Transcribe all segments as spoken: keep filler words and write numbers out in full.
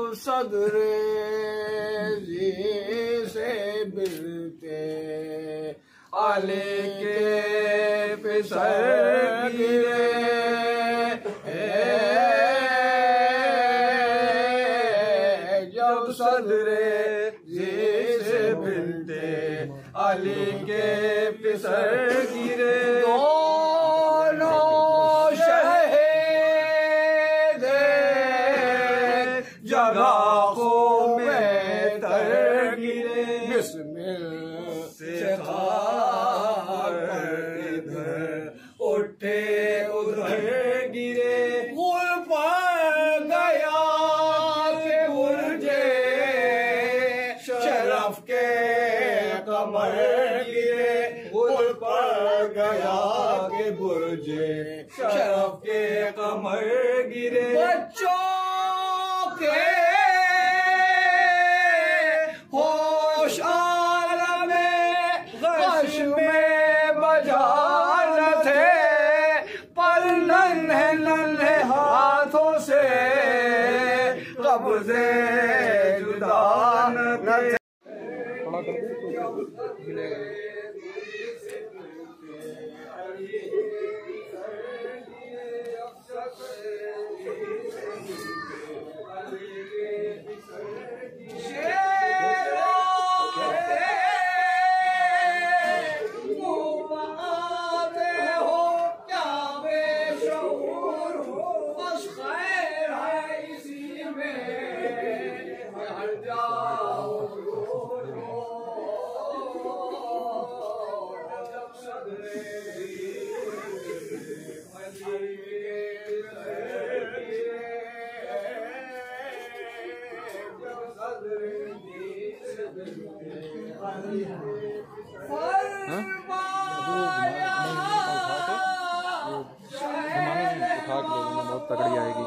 जब सदरे जी से मिलते अली के फिसल गिरे जब सदरे जी से मिलते अली के फिसल गिरे जगहों में तर गिरे बिस्मिल से खार इधर उठे उधर गिरे गुल पर गया के बुर्जे शरफ के कमर गिरे गुल पर गया के बुर्जे शरफ के कमर गिरे बच्चों होश आलम गश में बजान थे पर नन्हे नन्हे हाथों से कब्जे जुदा न थे। बहुत तगड़ी आएगी।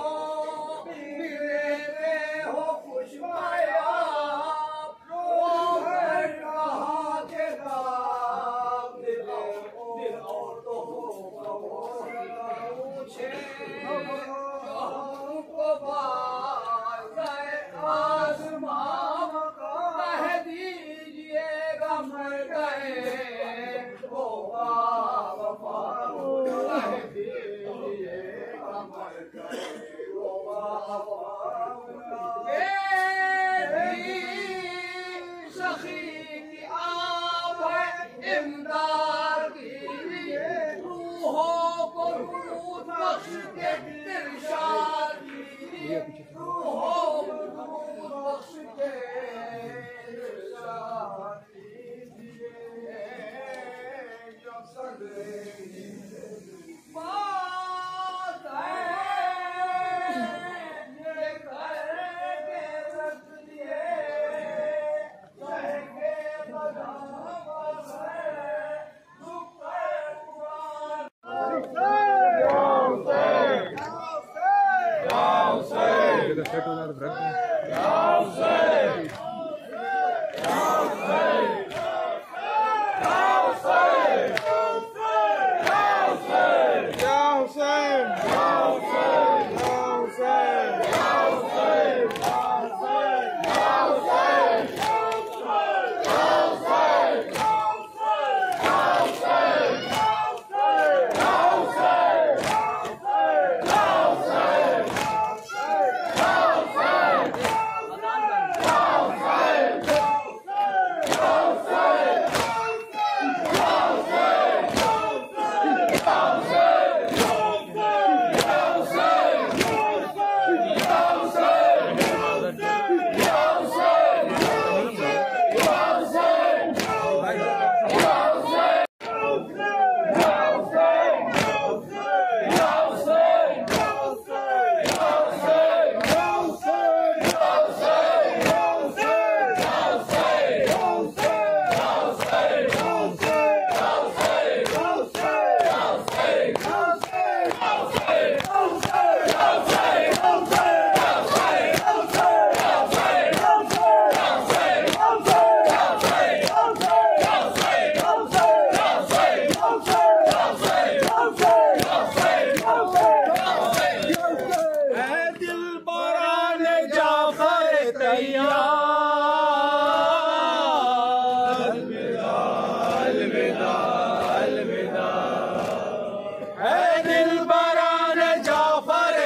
तैयार। अलविदा अलविदा अलविदा ऐ दिलबरान जाफर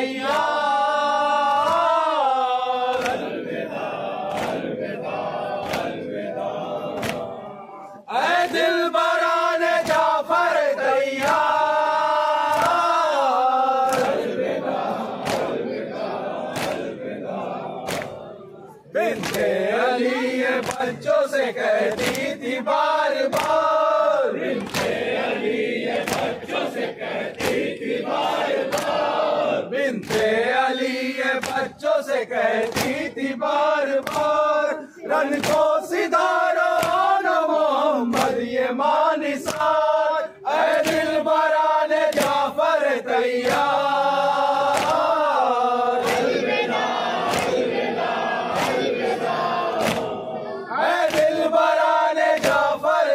तैयार। अलविदा अलविदा अलविदा ऐ दिलबरान जाफर तैयार। अलविदा अलविदा अलविदा बिन्ते अली ये बच्चों से कहती थी बार बार। बिन्ते अली ये बच्चों से कहती थी बार बार। बिन्ते अली ये बच्चों से कहती थी बार बार। रन को सिधारो न मोहम्मद ये मानिसार। ऐ दिलबरान जाफर तैयार। अलविदा अलविदा अलविदा ऐ दिलबरान जाफर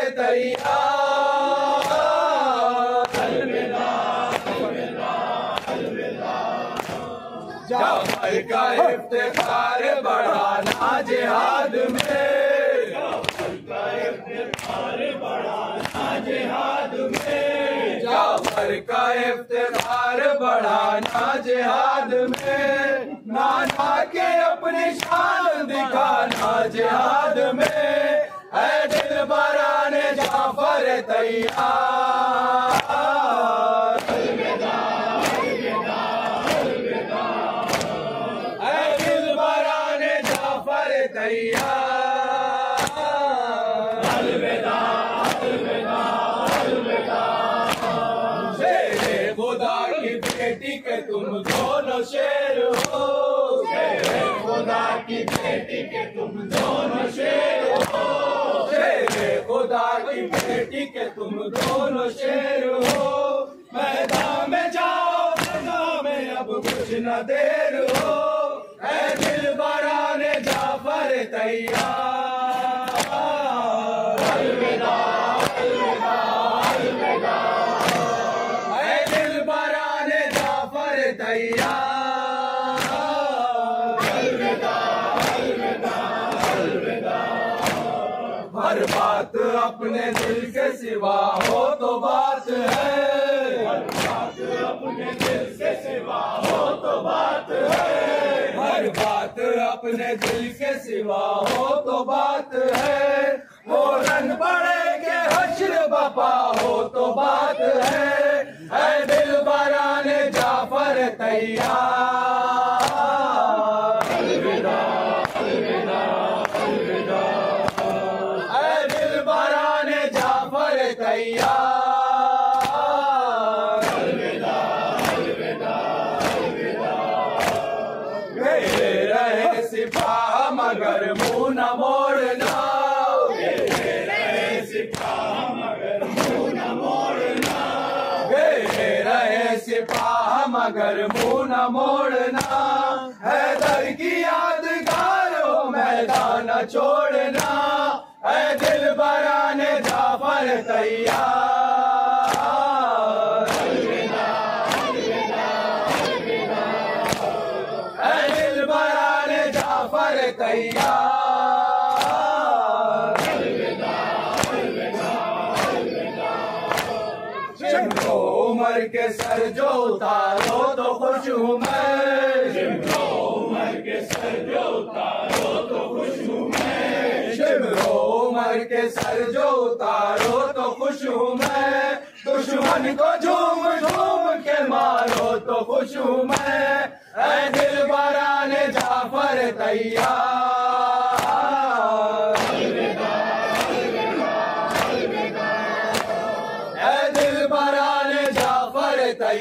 तैयार। अलविदा अलविदा अलविदा जाफर का इफ्तिखार बढ़ाना जिहाद में। जाफर का इफ्तिखार बढ़ाना जिहाद में। जाफर का इफ्तिखार बढ़ाना जिहाद में। नाना के अपनी शान दिखाना जिहाद में। ऐ दिलबरान जाफर तैयार। अलविदा अलविदा अलविदा ऐ दिलबरान जाफर तैयार। अलविदा अलविदा अलविदा शेरे खुदा की बेटी के तुम दोनों शेर हो। शेरे खुदा की बेटी के तुम दोनों शेर हो। शेरे खुदा की बेटी के तुम दोनों शेर हो। मैदान में जाओ मैदान में अब कुछ न देर हो। ऐ दिलबरान जाफर तैयार। अलविदा अलविदा अलविदा ऐ दिलबरान जाफर तैयार। अलविदा अलविदा अलविदा हर बात अपने दिल के सिवा हो तो बात है। हर बात अपने दिल से सिवा हो तो बात है। हर बात अपने दिल के सिवा हो तो बात है। वो रन बड़े के हश्र बपा हो तो बात है। ऐ दिलबरान जाफर तैयार। अलविदा अलविदा अलविदा ऐ दिलबरान जाफर तैयार। अलविदा अलविदा अलविदा मेरे रहे सिपाह मगर मुंह न मोड़ना। मेरे रहे सिपाह मगर मुंह न मोड़ना। मेरे रहे सिपाह मगर मुंह न मोड़ना। हैदर की यादगार हो मैदान न छोड़ना। ऐ दिलबरान जाफर तैयार। अलविदा अलविदा अलविदा ऐ दिलबरान जाफर तैयार। अलविदा अलविदा अलविदा शिमरो उमर के सर जो उतारो तो खुश हूँ मैं। शिमरो उमर के सर जो उतारो तो खुश हूँ मैं। शिमरो उमर के सर जो उतारो तो खुश हूँ मैं। दुश्मन को झूम झूम के मारो तो खुश हूँ मैं। ऐ दिलबरान जाफर तैयार। अलविदा अलविदा अलविदा ऐ दिलबरान जाफर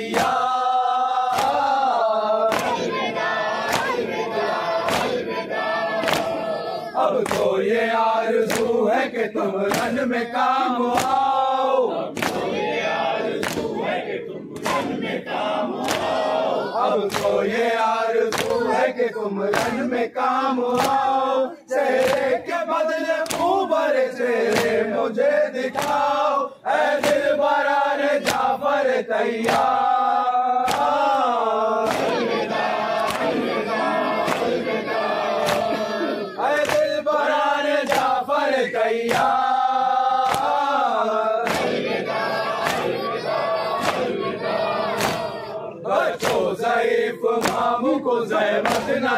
तैयार। अलविदा अलविदा अलविदा अब तो ये आरज़ू है कि तुम रन में काम आओ। अब तो ये आरज़ू है कि तुम रन में काम आओ। अब तो ये आरज़ू है कि तुम रन में काम आओ। चेहरे के बदले ऊबर चेहरे मुझे दिखाओ। ऐ दिलबरान जाफर तैयार। अलविदा अलविदा अलविदा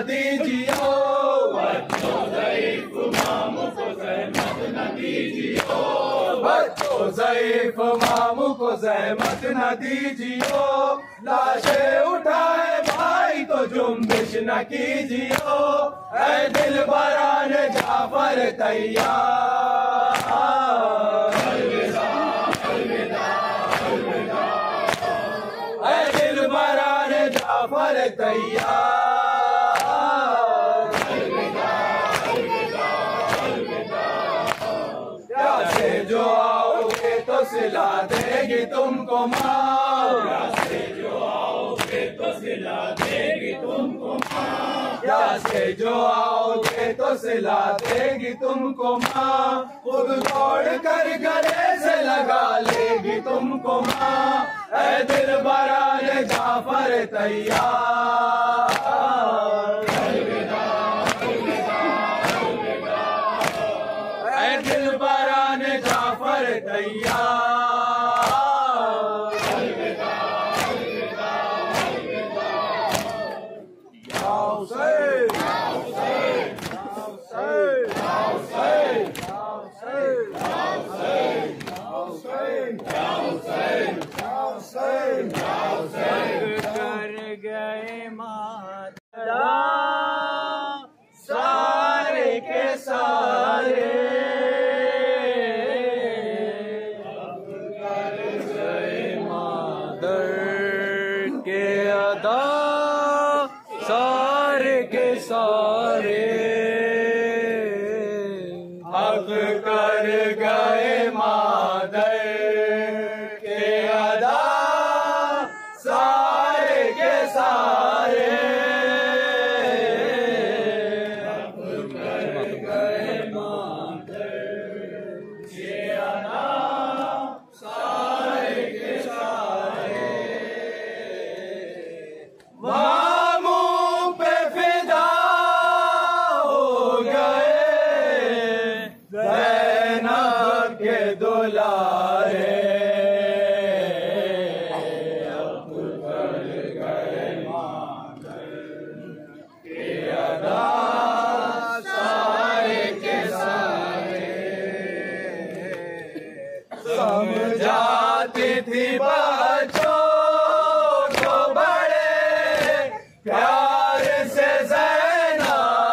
दीजियो, बच्चों ज़ईफ़ मामू को ज़हमत न दीजियो, बच्चों ज़ईफ़ मामू को ज़हमत न दीजियो, लाशें उठाए भाई तो जुम्बिश न कीजियो, ऐ दिल बरान जाफर तैयार, अलविदा अलविदा अलविदा, ऐ दिल बरान जाफर तैयार, जो आओगे तो सिला देगी तुमको माँ, से जो आओगे तो सिला देगी तुमको माँ, या से जो आओगे तो सिला देगी तुमको माँ, खुद दौड़ कर गले से लगा लेगी तुमको माँ, ऐ दिल बरान जाफर तैयार, अलविदा अलविदा अलविदा, ऐ दिल बरान जाफर तैयार, अलविदा अलविदा अलविदा, या हुसैन या हुसैन या हुसैन या हुसैन या हुसैन या हुसैन या हुसैन या हुसैन या हुसैन, कर गए माता सारे के सारे, के अदा सारे के सारे, हक कर गए मादर के अदा सारे के सारे, हक कर गए मादर के अदा सारे के सारे, मामू पे फिदा हो गए ज़ैनब के दुलारे, अब कर गए मादर के अदा सारे के सारे, समझाती थी बच्चों प्यार से ज़ैनब,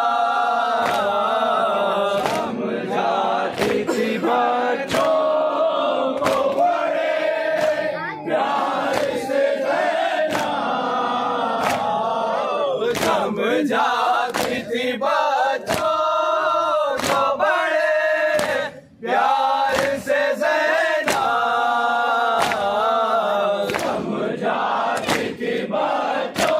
समझाती थी बच्चों को बड़े प्यार से ज़ैनब, समझाती थी बच्चों को बड़े प्यार से ज़ैनब, समझाती थी बच्चों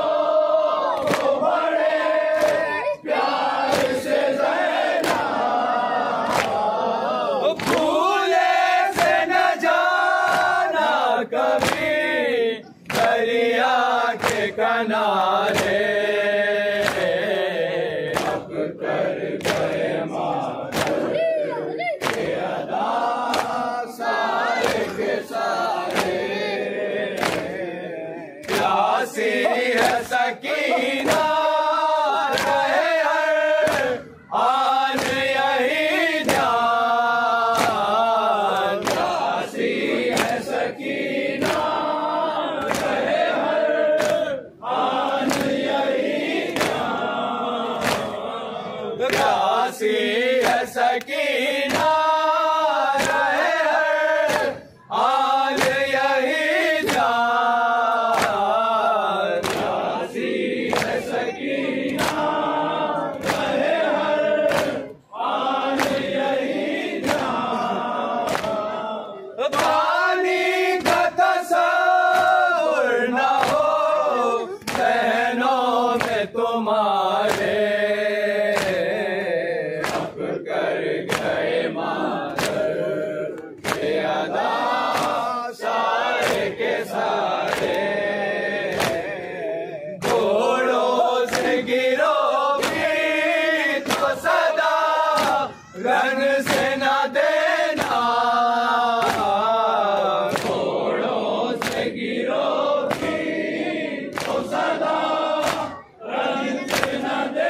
कभी दरिया के किनारे, अब कर गए मादर के अदा सारे के सारे, प्यासी है सकीना रहे हर आन यही ध्यान, प्यासी है सकीना रहे हर आन यही ध्यान, प्यासी है सकीना रहे हर आन यही ध्यान, प्यासी है सकीना रहे हर आन यही ध्यान, पानी का तसव्वुर न हो ज़हनों में तुम्हारे, अब कर गए मादर के अदा सारे के सारे, घोड़ों से गिरोगी तो सदा रन से न देना, घोड़ों से गिरोगी तो सदा रन से न देना,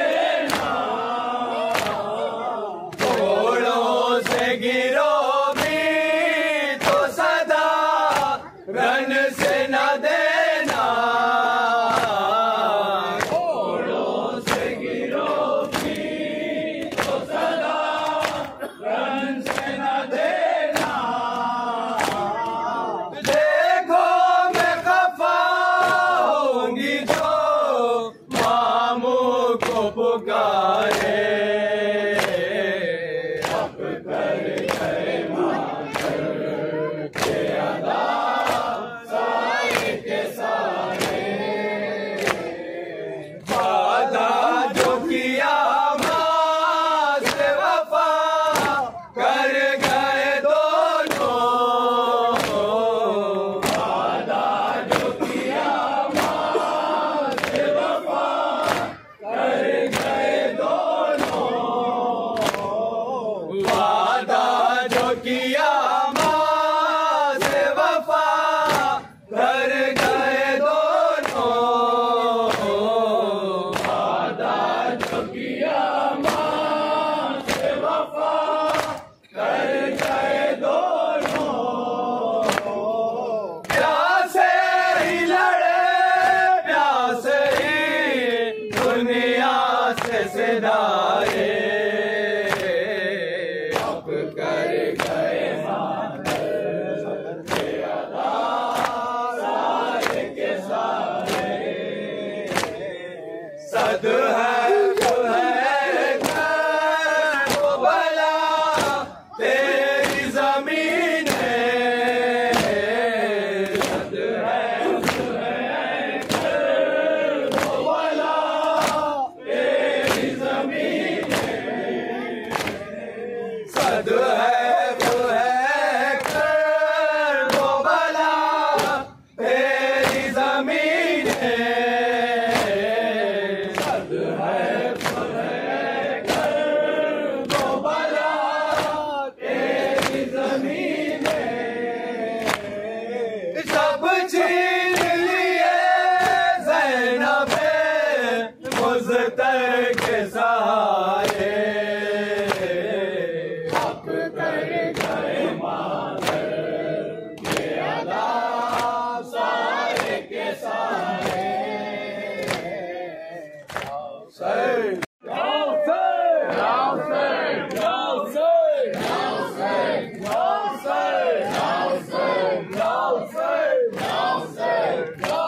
पुकारे अब कर गए मातर के अदा सारे के सारे वादा जो किया माँ से वफा कर गए दोनों वादा जो किया माँ से वफा कर गए दोनों वादा जो किया माँ से वफा कर गए दोनों वादा जो किया माँ से वफा कर गए दोनों प्यासे ही लड़े प्यासे ही दुनिया से सिधारे अब कर गए मातर के अदा सारे के सारे सद है जो है कर वो भला तेरी जमीन है सद है जो है कर वो भला तेरी जमीन है सद है जो है कर वो भला तेरी जमीन है सद है जो है कर वो भला तेरी जमीन है सब छीन लिए ज़ैनबे मुज़्तर के सहारे अब कर गए मातर के अदा सारे के सारे सर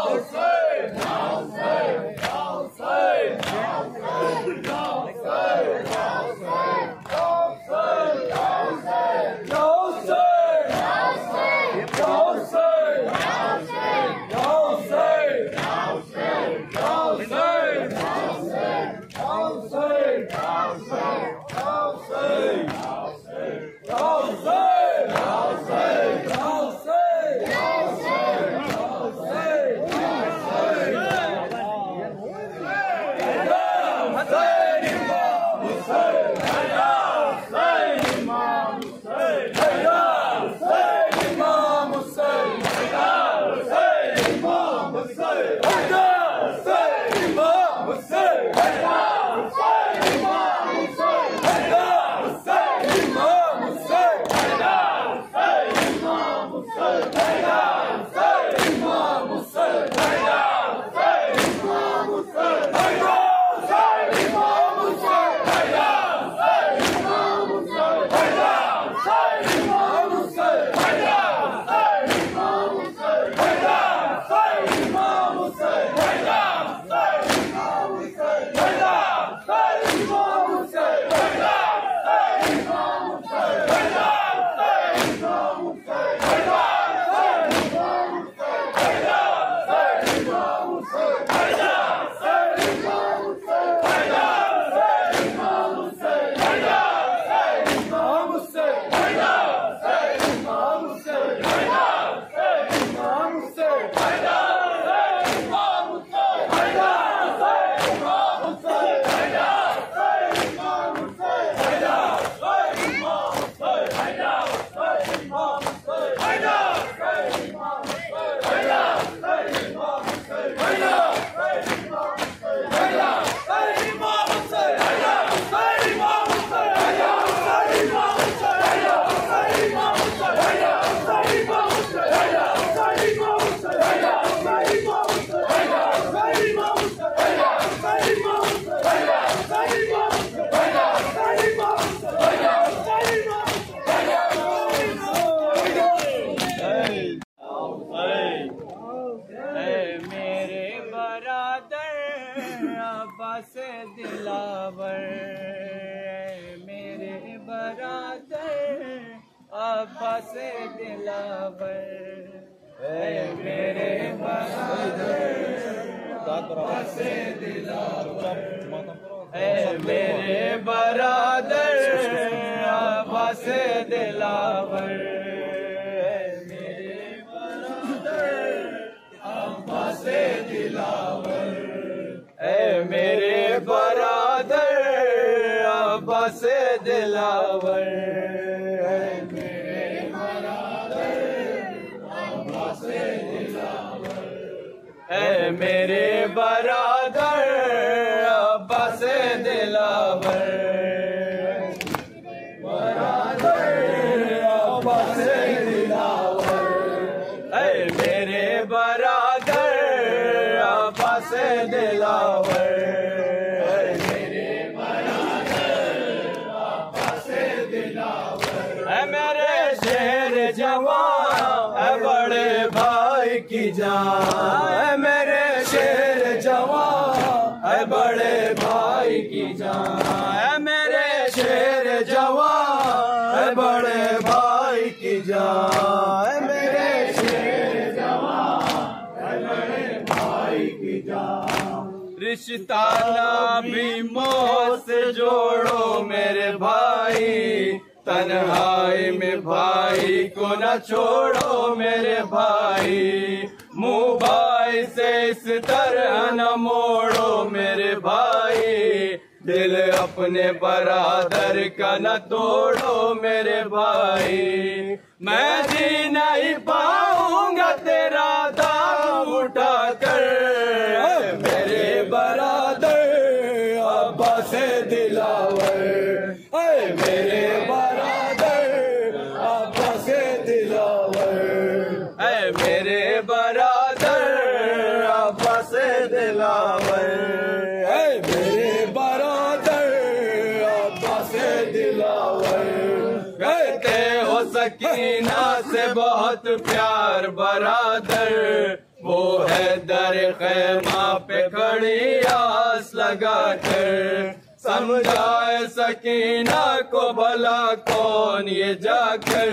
Hey! दिलावर, मेरे बरादर अब्बास दिलावर, मेरे बरादर अब्बास दिलावर, मेरे बरादर अब्बास दिलावर, मेरे बरादर अब्बास दिलावर, मेरे बरादर अब्बास दिलावर, मेरे बरादर अब्बास दिलावर, मेरे बरादर अब्बास दिलावर, बरादर अब्बास दिलावर, मेरे बरादर अब्बास दिलावर, मेरे बरादर अब्बास दिलावर, मेरे शेर जवान बड़े भाई की जान, मेरे शेर जवान बड़े भाई की जान, मेरे शेर जवान बड़े भाई की जान, मेरे शेर जवान बड़े भाई की जान। रिश्ता भी मौत से जोड़ो मेरे भाई, तन्हाई में भाई को न छोड़ो मेरे भाई, मुँह भाई से इस तरह न मोड़ो मेरे भाई, दिल अपने बरादर का न तोड़ो मेरे भाई, मैं जी नहीं पाऊंगा तेरा दाम उठाकर, मेरे बरादर अब्बास दिलावर, मेरे बरादर अब्बास दिलावर, मेरे बरादर अब्बास दिलावर, मेरे बरादर अब्बास दिलावर, कहते हो सकीना से बहुत प्यार बरादर, वो है दर ख़ैमा पे खड़ी आस लगा कर, समझाए सकीना को भला कौन ये जाकर,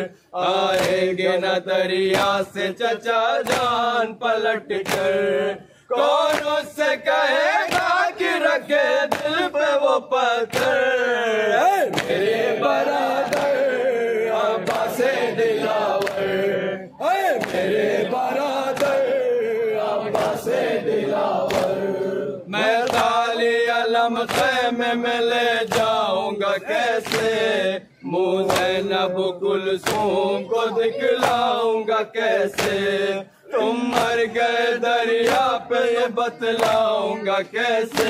आएंगे न दरिया से चचा जान पलट कर, कौन उससे कहेगा कि रखे दिल पे वो पत्थर, मेरे बरादर अब्बास दिलावर, मेरे बरादर अब्बास दिलावर, मैं ताली अलम ख़ैमे में ले जाऊंगा कैसे, मुँह ज़ैनब कुलसूम को दिखलाऊंगा कैसे, तुम मर गए दरिया पे ये बतलाऊंगा कैसे,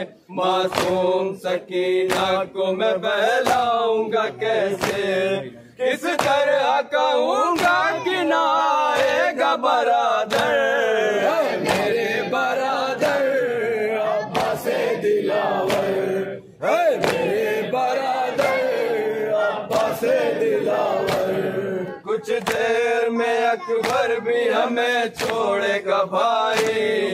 मासूम सकीना को मैं बहलाऊंगा कैसे, किस तरह कहूँगा कि ना आएगा बरादर, मेरे बरादर अब्बास दिलावर, मेरे बरादर अब्बास दिलावर, कुछ देर में अकबर भी हमें छोड़ेगा भाई,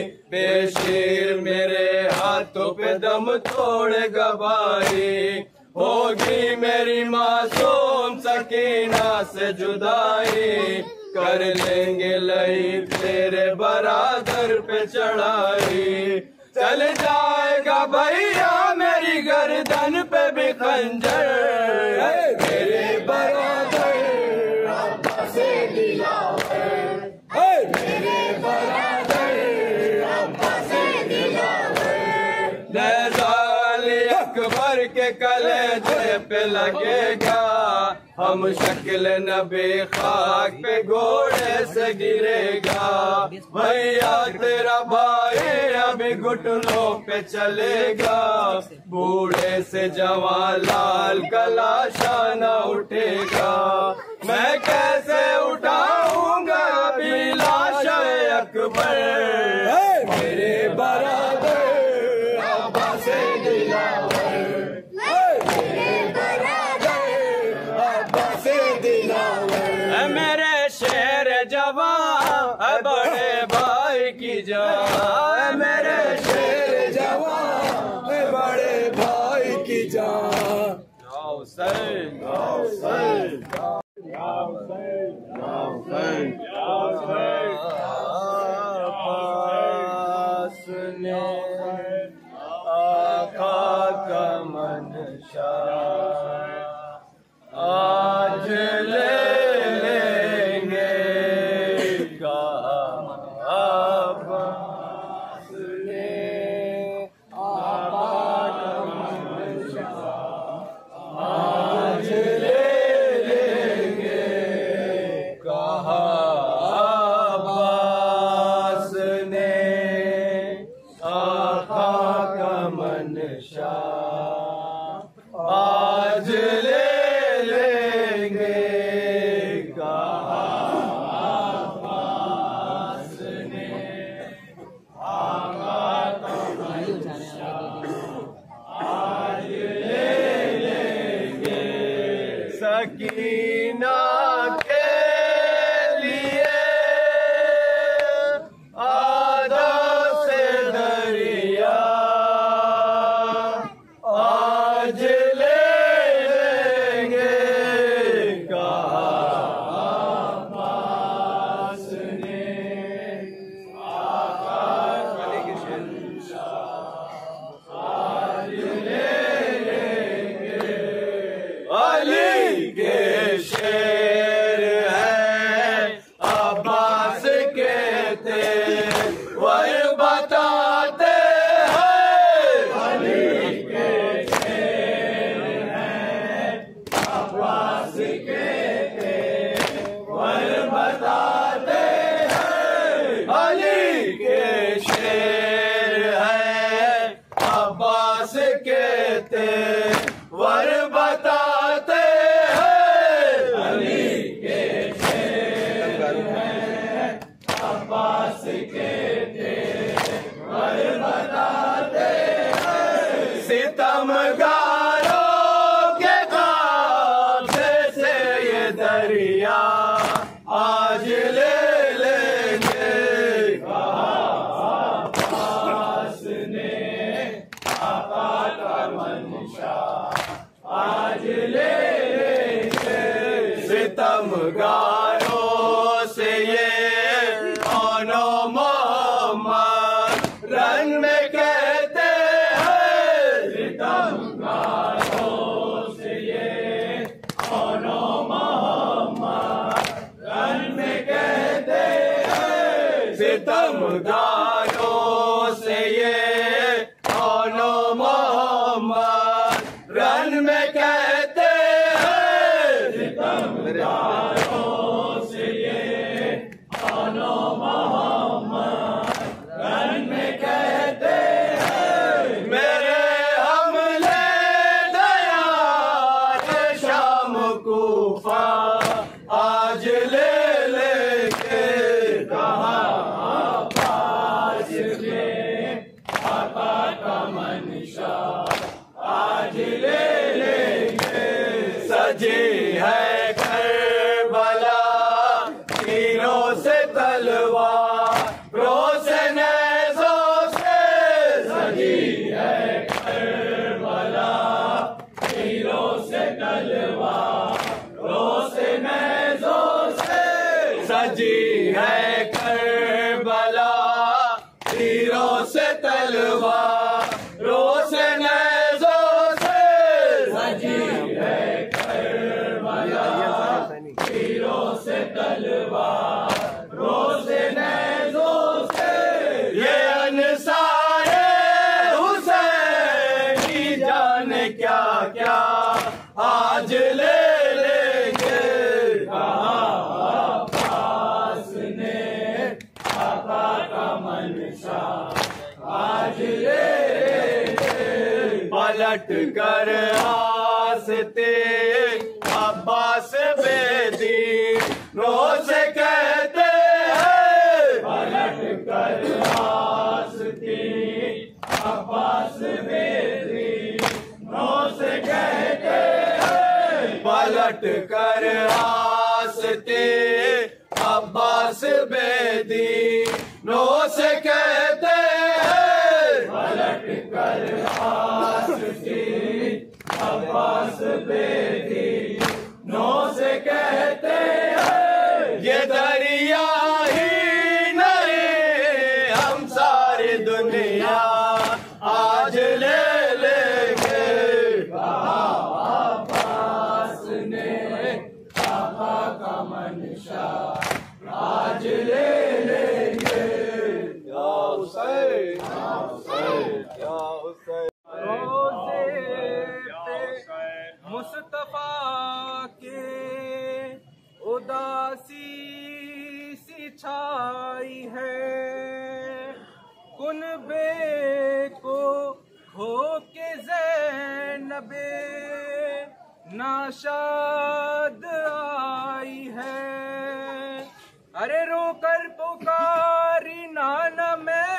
बेशीर मेरे हाथों पे दम तोड़ेगा भाई, होगी मेरी मासूम सकीना से जुदाई, कर लेंगे लई तेरे बरादर पे चढ़ाई, चल जाएगा भैया मेरी गर्दन पे भी खंजर, मेरे बरादर अब्बास दिलावर, मेरे बरादर अब्बास दिलावर, अकबर के कलेजे पे लगेगा, हम शक्ल नबी खाक पे घोड़े से गिरेगा, भैया तेरा भाई अभी घुटनों पे चलेगा, बूढ़े से जवान लाल का लाशा न उठेगा, मैं कैसे उठाऊंगा अभी लाशा अकबर, मेरे बरादर अब्बास दिलावर, मेरे बरादर अब्बास दिलावर, मेरे शेर जवान बड़े भाई की जान, मेरे शेर जवान बड़े हुसैन या हुसैन या हुसैन या हुसैन या हुसैन अब्बास ने आका का मनशा आज ले लेंगे कहा अब्बास ने आका का मनशा आज ले लेंगे कहा अब्बास ने आका का मनशा आज ले लेंगे कहा अब्बास ने आका का मनशा आज ले लेंगे सकीना के लिए आधा से दरिया आज ले लेंगे कहा अब्बास ने आका का मनशा आज ले लेंगे अली के शेर है अब्बास कहते वह बताते हैं अली के शेर है अब्बास कहते वह बताते हैं अली के शेर है अब्बास कहते वर बताते हैं अली के शेर है अब्बास कहते वर बताते हैं सितमगारों के कांधे से ये दरिया आज ले लेंगे कहा अब्बास ने आका का मनशा आज ले लेंगे सितमगारों से ये ओनो मोहम्मद रन में कहते हैं सितमगारों से ये ओनो मोहम्मद रन में कहते हैं सितमगारों से ये ओनो मोहम्मद रन में कहते हैं सितमगारों से ये ओनो मोहम्मद रन में कहते हैं मेरे हमले दयार शाम कूफा आज ले लेंगे कहा अब्बास ने आका का मनशा आज ले लेंगे सजी है करबला तीरों से तलवारों से नेज़ों से सजी है करबला तीरों से तलवारों से नेज़ों से सजी है करबला तीरों से तलवारों से नेज़ों से सजी है करबला तीरों से तलवारों से नेज़ों से ये अंसारे हुसैन की जाने क्या क्या आज ले लेंगे कहा अब्बास ने आका का मनशा आज ले लेंगे पलट कर आस्ते अब्बास बेदीनों से कहते हैं पलट कर आस्ते अब्बास बेदीनों से कहते हैं पलट कर आस्ते अब्बास बेदीनों से कहते हैं पलट कर आस्ते अब्बास बेटी नो से कहते हैं ये दरिया ही नहीं हम सारी दुनिया आज ले लेंगे। कहा अब्बास ने पापा का मंशा आज ले लेंगे। या हुसैन या हुसैन या हुसैन। मुस्तफा के उदासी सी छाई है कुनबे को खो के ज़ैनबे नाशाद आई है। अरे रोकर पुकारी नाना मैं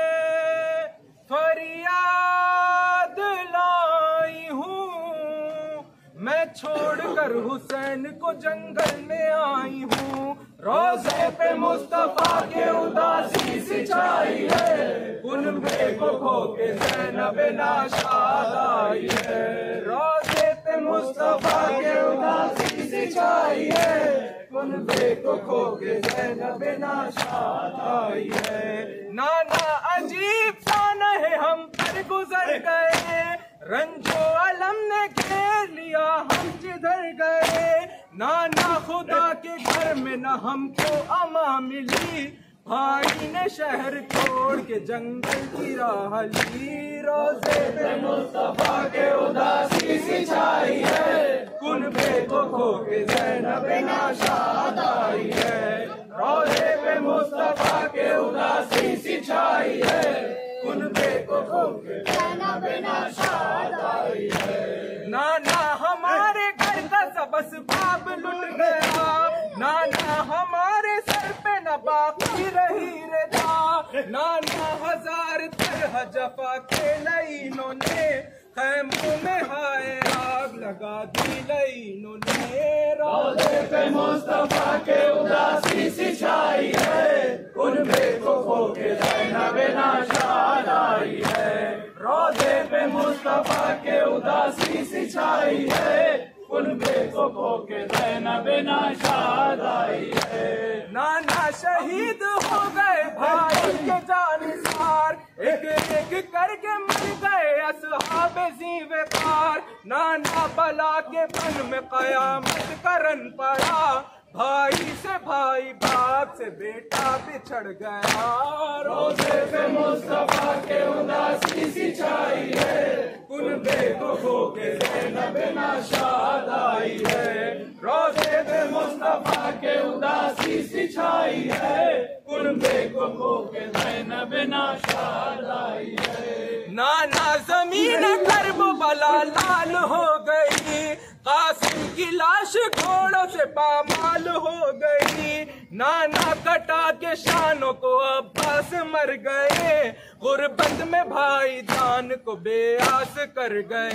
फरियाद लाई हूँ मैं छोड़कर हुसैन को जंगल में आई हूँ। रोज़े पे मुस्तफा के उदासी सी छाई है कुनबे को खो के ज़ैनब नाशाद आई है। रोज़े पे मुस्तफा के उदासी सी छाई है कुनबे को खो के ज़ैनब नाशाद आई है। नाना अजीब शान है हम पर गुजर गए रंजो अलम ने घेर लिया हम जिधर गए। नाना खुदा के घर में न हमको अमा मिली भाई ने शहर छोड़ के जंगल की राह ली। रोज़े पे मुस्तफा के उदासी सी छाई है कुनबे को खो के ज़ैनब नाशाद आई है। रोज़े पे मुस्तफा के उदासी सी छाई है कुनबे को खो के ज़ैनब नाशाद आई है। नाना हमारे घर का सबस बाब लुट गया नाना हमारे सर पे न बाकी रही रजा। नाना हजार तरह जफा के लईनों ने खैमों में हाय आग लगा दी लईनों ने। रोज़े पे मुस्तफा के उदासी सी छाई है कुनबे को खो के ज़ैनब नाशाद आई है। रोज़े पे मुस्तफा के उदासी सी छाई है कुनबे को खो के ज़ैनब नाशाद आई है। नाना शहीद हो गए भाई के जानिसार एक एक करके मर गए असहाबे ज़ीवे कार। नाना बला के फन में कयामत करन पड़ा भाई से भाई बाप से बेटा बिछड़ गया। रोज़े पे मुस्तफा के उदासी सी छाई है कुनबे को खो के ज़ैनब नाशाद आई है। रोज़े पे मुस्तफा के उदासी सी छाई है कुनबे को खो के ज़ैनब नाशाद आई है। नाना जमीन करबला लाल हो गई कासिम की लाश घोड़ों से पामाल हो गई। नाना कटा के शानों को अब्बास मर गए गुरबत में भाई जान को बेआस कर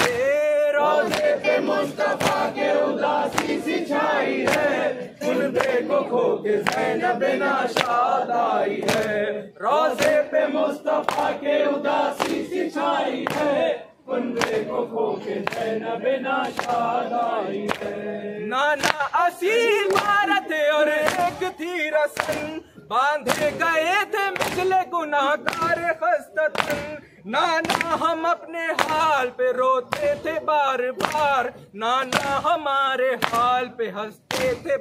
गए। रोज़े पे मुस्तफा के उदासी सी छाई है कुनबे को खो के ज़ैनब नाशाद आई है। रोज़े पे मुस्तफा के उदासी सी छाई है कुनबे को खो के ज़ैनब नाशाद आई है। नाना असील भारत और एक थी रसन बांधे गए थे मिचले गुनाहगार खस्ततन। नाना हम अपने हाल पे रोते थे बार बार नाना हमारे हाल पे हंसते थे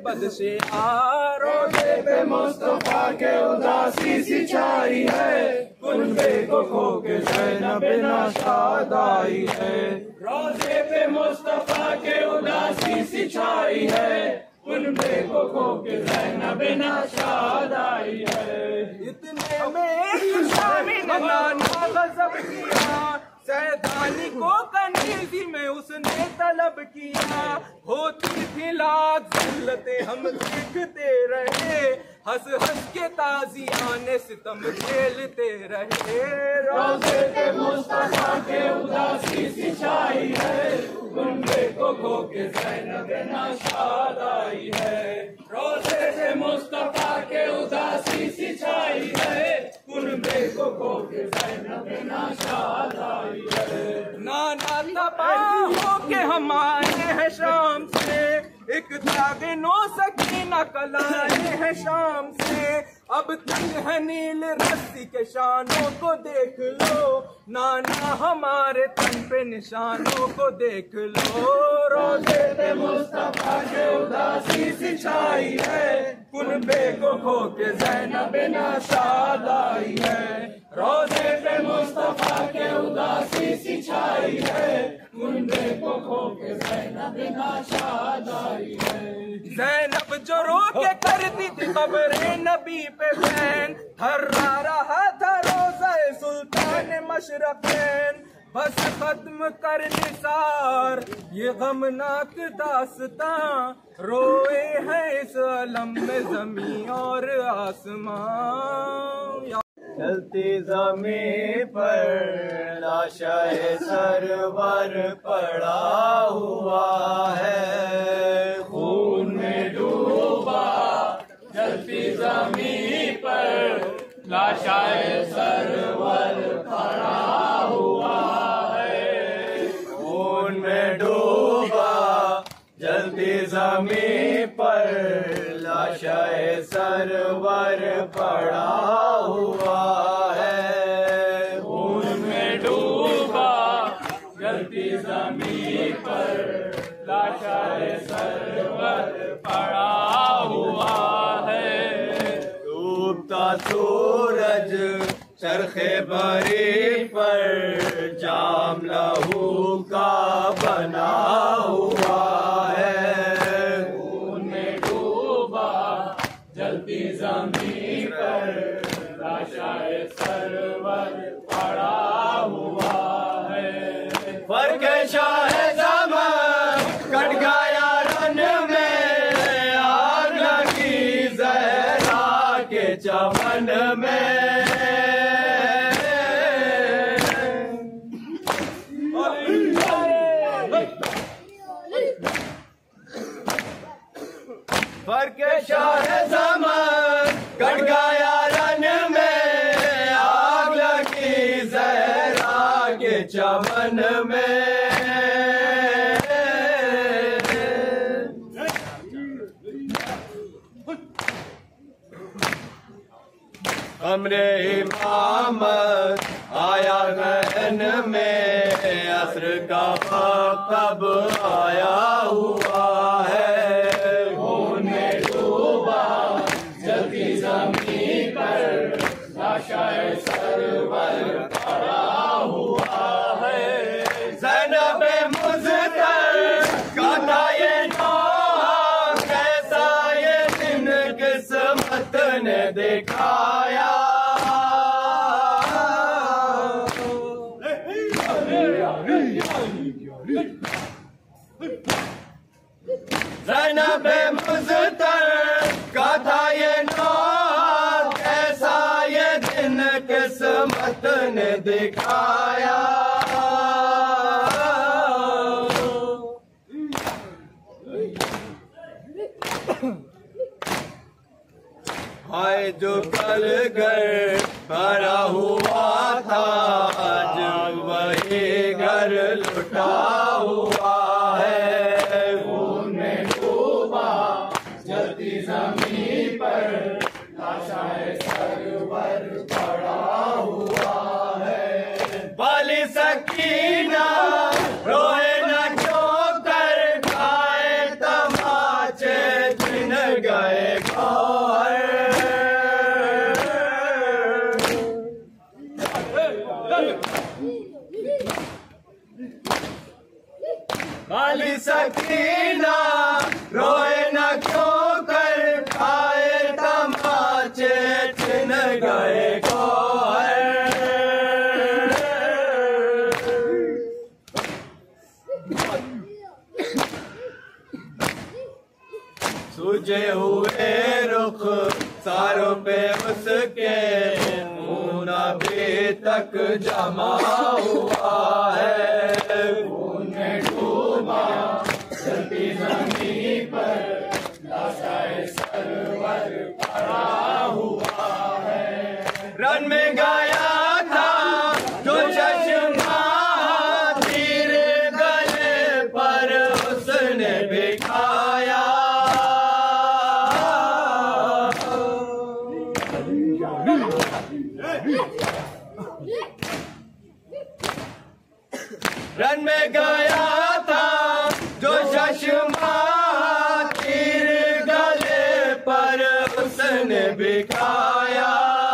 बदशेआर। रोज़े पे मुस्तफा के उदासी सी छाई है कुनबे को खो के ज़ैनब नाशाद आई है। रोज़े पे मुस्तफा के उदासी सी छाई है कुनबे को खो के ज़ैनब नाशाद आई है। इतने में एक शामी ने नाना गज़ब किया सैदानी को कनीज़ी में उसने तलब किया। होती थी लाख ज़िल्लतें हम देखते रहे हंस हंस के ताज़ियाने सितम खेलते रहे। रोज़े पे मुस्तफा के उदासी सी छाई है कुनबे को खो के ज़ैनब नाशाद आई है। रोज़े पे मुस्तफा के उदासी सी छाई है कुनबे को खो के ज़ैनब नाशाद आई है। नाना मुस्तफा होके हमारे हैं शाम से, एक दागे नो सकीना कलाए हैं शाम से। अब तक है नील रस्सी के शानों को देख लो, नाना हमारे तन पे निशानों को देख लो। रोज़े पे मुस्तफा के उदासी सी छाई है, कुनबे को खो के ज़ैनब नाशाद आई है। रोज़े पे मुस्तफा के उदासी सी छाई है, कुनबे को खो के ज़ैनब नाशाद आई है। ज़ैनब जो रो के करती थी क़ब्रे नबी पे बैन, थर्रा रहा था रोज़ा सुल्तान मशरक़ैन। बस खत्म कर निसार ये गमनाक दास्तां, रोए हैं इस अलम में ज़मीं और आसमां। चलती ज़मीं पर लाशाए सरवर पड़ा हुआ है, खून में डूबा। चलती ज़मीं पर लाशाए सरवर पड़ा हुआ है, खून में डूबा। जलती ज़मीं पर लाशाए सरवर पड़ा हुआ है, खून में डूबा। जलती ज़मीं पर लाशाए सरवर पड़ा हुआ है। डूबता सूरज चरखे बरी पर जाम लहू का बना हुआ है, खून में डूबा। जलती ज़मीं पर लाशाए सरवर पड़ा हुआ है। फर्क शाह ज़मान कट गया रन में, आग लगी ज़हरा के चमन में। फर्क शाह ज़मान कट गया रन में, आग लगी ज़हरा के चमन में। हमरे इमामत आया गहन में, असर का वक्त अब आया हुआ है, खून में डूबा। जलती ज़मीं पर लाशाए सरवर पड़ा हुआ है। ज़ैनब मुज़्तर का था ये नौहा, कैसा ये दिन किस्मत ने दिखाया। ज़ैनब मुज़्तर का था ये नौहा, कैसा ये दिन किस्मत ने दिखाया। हाय जो कल घर भरा हुआ था, आज वही घर लुटा हुआ है, खून में डूबा। जलती ज़मीं पर लाशाए सरवर पड़ा हुआ है। बाली सकीना रोए न क्यों कर, खाए तमाचे छिन गए गौहर। बाली सकीना रोए न क्यों कर, खाए तमाचे छिन गए गौहर। सूझे हुए रुख सारों पे उसके, खून अभी तक जमा हुआ है, खून में डूबा। जलती ज़मीं पर लाशाए सरवर पड़ा हुआ है। रन में गाया था जो चश्मा, धीरे गया था जो चश्मा तीर गले पर उसने बिकाया।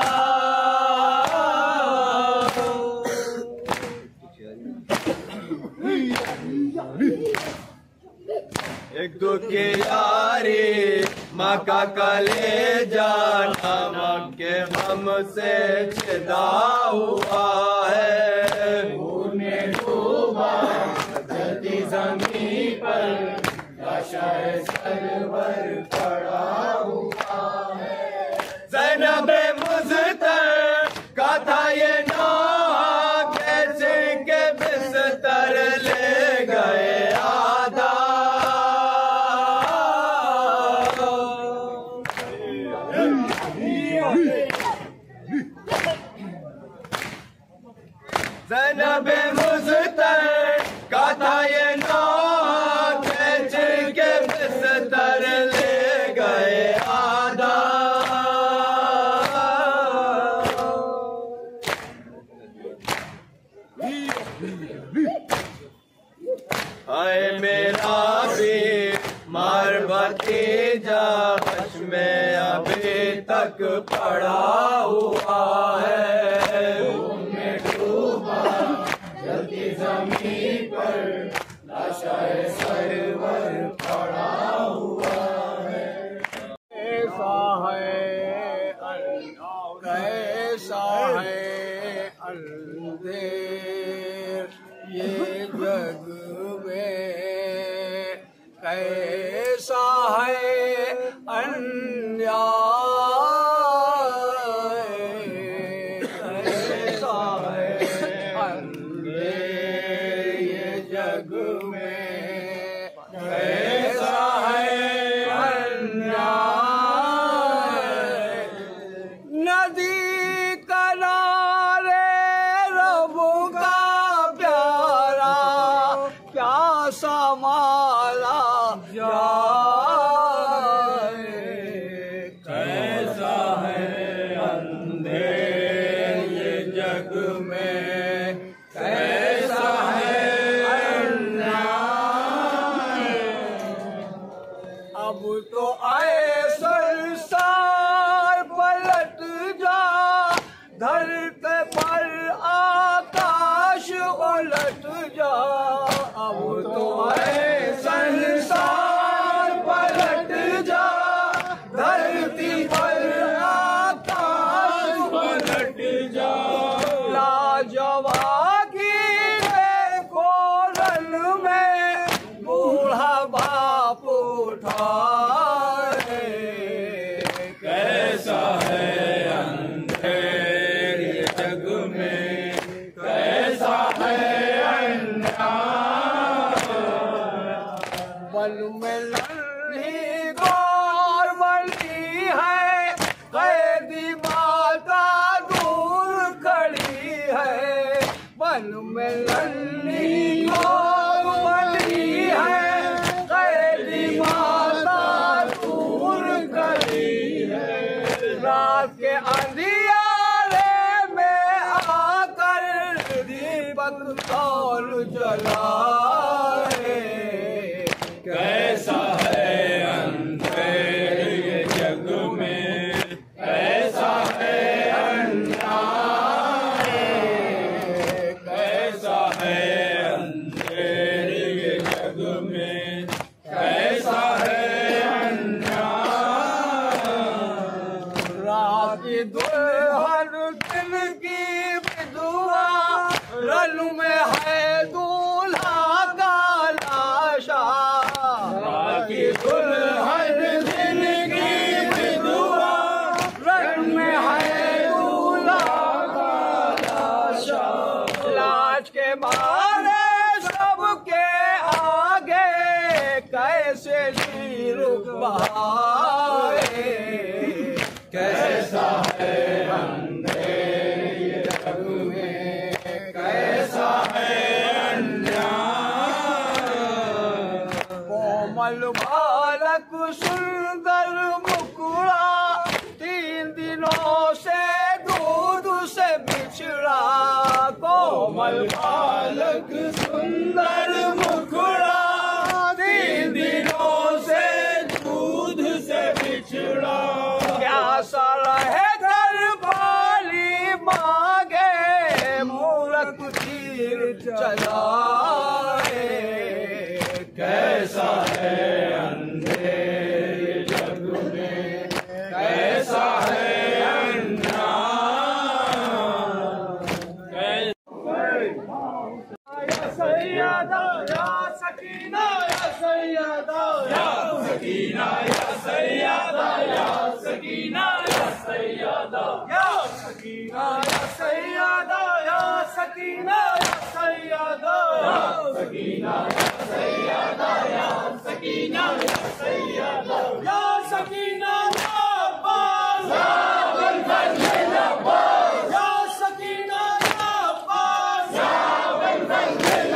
एक दुखी यारी माँ का कलेजा नमक के गम से छिदा हुआ है। उन्हें डूबा जल्दी जमीन पर लाशाए सरवर पड़ा हुआ है। ज़ैनब मुज़्तर का था ये नौहा कैसे के बिस्तर ले गए आधा। ज़ैनब मुज़्तर का था ये नौहा कैसे के बिस्तर ले गए आधा। आए मेरा भी मार भतीजा हश में अभी तक पड़ा हुआ है। उनमें डूबा जल्दी जमीन पर लाशाए सरवर पड़ा हुआ है। कैसा है कैसा है अंधेर ये जग में, कैसा है अन्याय, कैसा है अंधेर ये जग में, कैसा है अन्याय। नदी किनारे रब का प्यारा क्या संभाला जाए। कैसा है अंधेर ये जग में, कैसा है अन्याय। अब तो आए संसार पलट जा, धरती पर आकाश उलट जा। अब तो आए संसार पलट जा, धरती पर आकाश उलट जा। लाजवाबी देखो रन में बूढ़ा बाप उठाए। कैसा है अंधेर ये जग में, कैसा है अन्याय। बन में नन्ही गौर बनी है, कैदी माता दूर खड़ी है। बन में नन्ही गौर बनी है, कैदी माता दूर खड़ी है। रात के अंधियारे में आकर दीपक तौल जलाए। कैसा है अंधेर ये जग में, कैसा है अन्याय। कैसा है अंधेर ये जग में, कैसा है अन्याय। रात की दुल्हन दिन की विधवा, रन में है दूल्हा का लाशा। रात की दुल्हन दिन की विधवा, रन में है दूल्हा का लाशा। लाज के मारे सबके आगे कैसे लीर बहाए। कैसा है अंधेर ये जग में, कैसा है अन्याय। कोमल बालक सुंदर मुकुड़ा, तीन दिनों से दूध से बिछड़ा। कोमल बालक सुंदर सुंदर मुखड़ा, तीन दिनों से दूध से बिछड़ा। क्या साला है घर वाली मांगे, मूरत तीर चलाए। कैसा है अंधेरे जग में, कैसा है सैयदा या सकीना या सैयदा या सकीना या सैयदा या सकीना या सैयदा या सकीना या सैयदा या सकीना या सैयदा या सकीना या सैयदा या सकीना या सैयदा या सकीना अब्बास या बलबल अब्बास या सकीना अब्बास या बलबल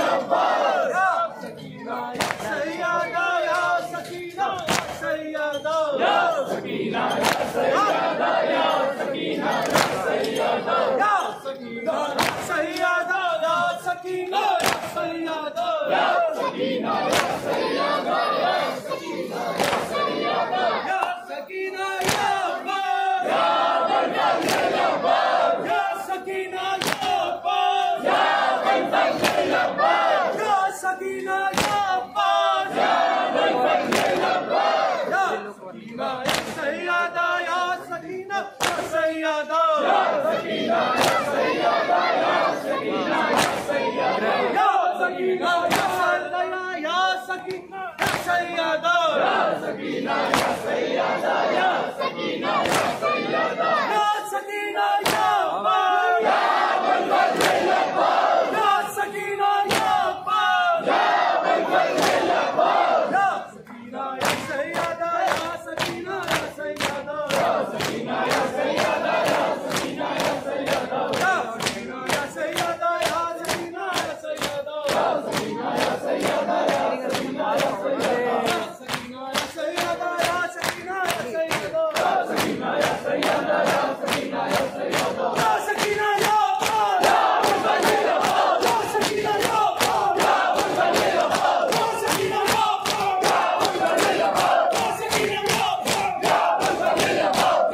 सकीना या सैयदा या सकीना या सैयदा या सकीना सैयदा या सकीना या सैयदा या सकीना या सैयदा या सकीना या सैयदा या सकीना या अब्बास या बलबल अब्बास या सकीना या अब्बास या बलबल अब्बास या सकीना या अब्बास या बलबल अब्बास या सकीना सैयदा या सकीना सैयदा या सकीना सैयदा या सकीना सैयदा या सकीना या सकीना सैयदा या सकीना सैयदा या सकीना सैयदा या सकीना या अब्बास या बलबल अब्बास या सकीना या अब्बास या बलबल अब्बास या सकीना या सैयदा या सकीना सैयदा या सकीना या सैयदा या सकीना या सैयदा या सकीना या सैयदा या सकीना या सैयदा या सकीना या सैयदा या सकीना या सैयदा या सकीना या सैयदा या सकीना या सैयदा या सकीना या सैयदा या सकीना या सैयदा या सकीना या अब्बास या बलबल अब्बास या सकीना या अब्बास या बलबल अब्बास या सकीना या अब्बास या बलबल अब्बास या सकीना या अब्बास या बलबल अब्बास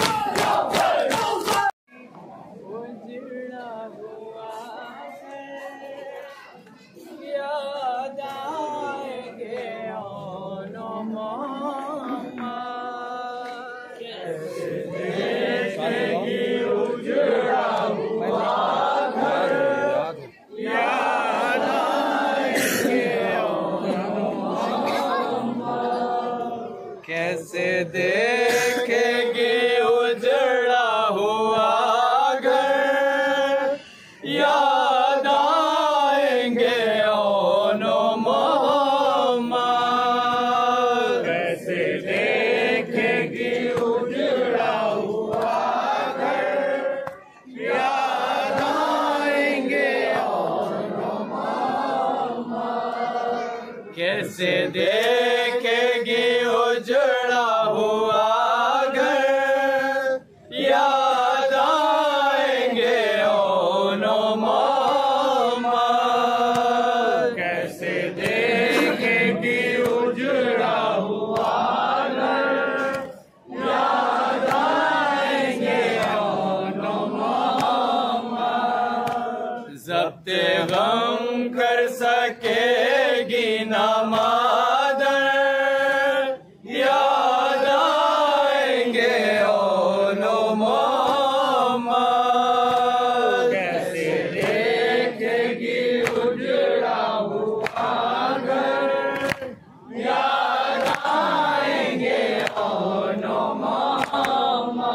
उजड़ा हुआ है, याद आएंगे ओनो मामा। कैसे देखेंगे उजड़ा हुआ घर, याद आएंगे ओनो मामा। कैसे देखेंगे उजड़ा हुआ घर, याद आएंगे ओनो मामा। कैसे देखेंगे उजड़ा हुआ घर, याद आएंगे ओनो मामा। कैसे देखेंगे उजड़ा हुआ घर, याद आएंगे ओनो मामा। कैसे देखेंगे उजड़ा हुआ घर, याद आएंगे ओनो मामा। ज़ब्ते गम कर सकेगी ना मादर, याद आएंगे ओनो मामा। कैसे देखेगी उजड़ा हुआ घर, याद आएंगे ओनो मामा।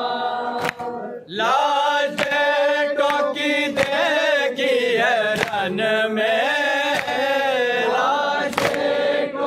लाज बेटों की देखी है रन में, लाज बेटों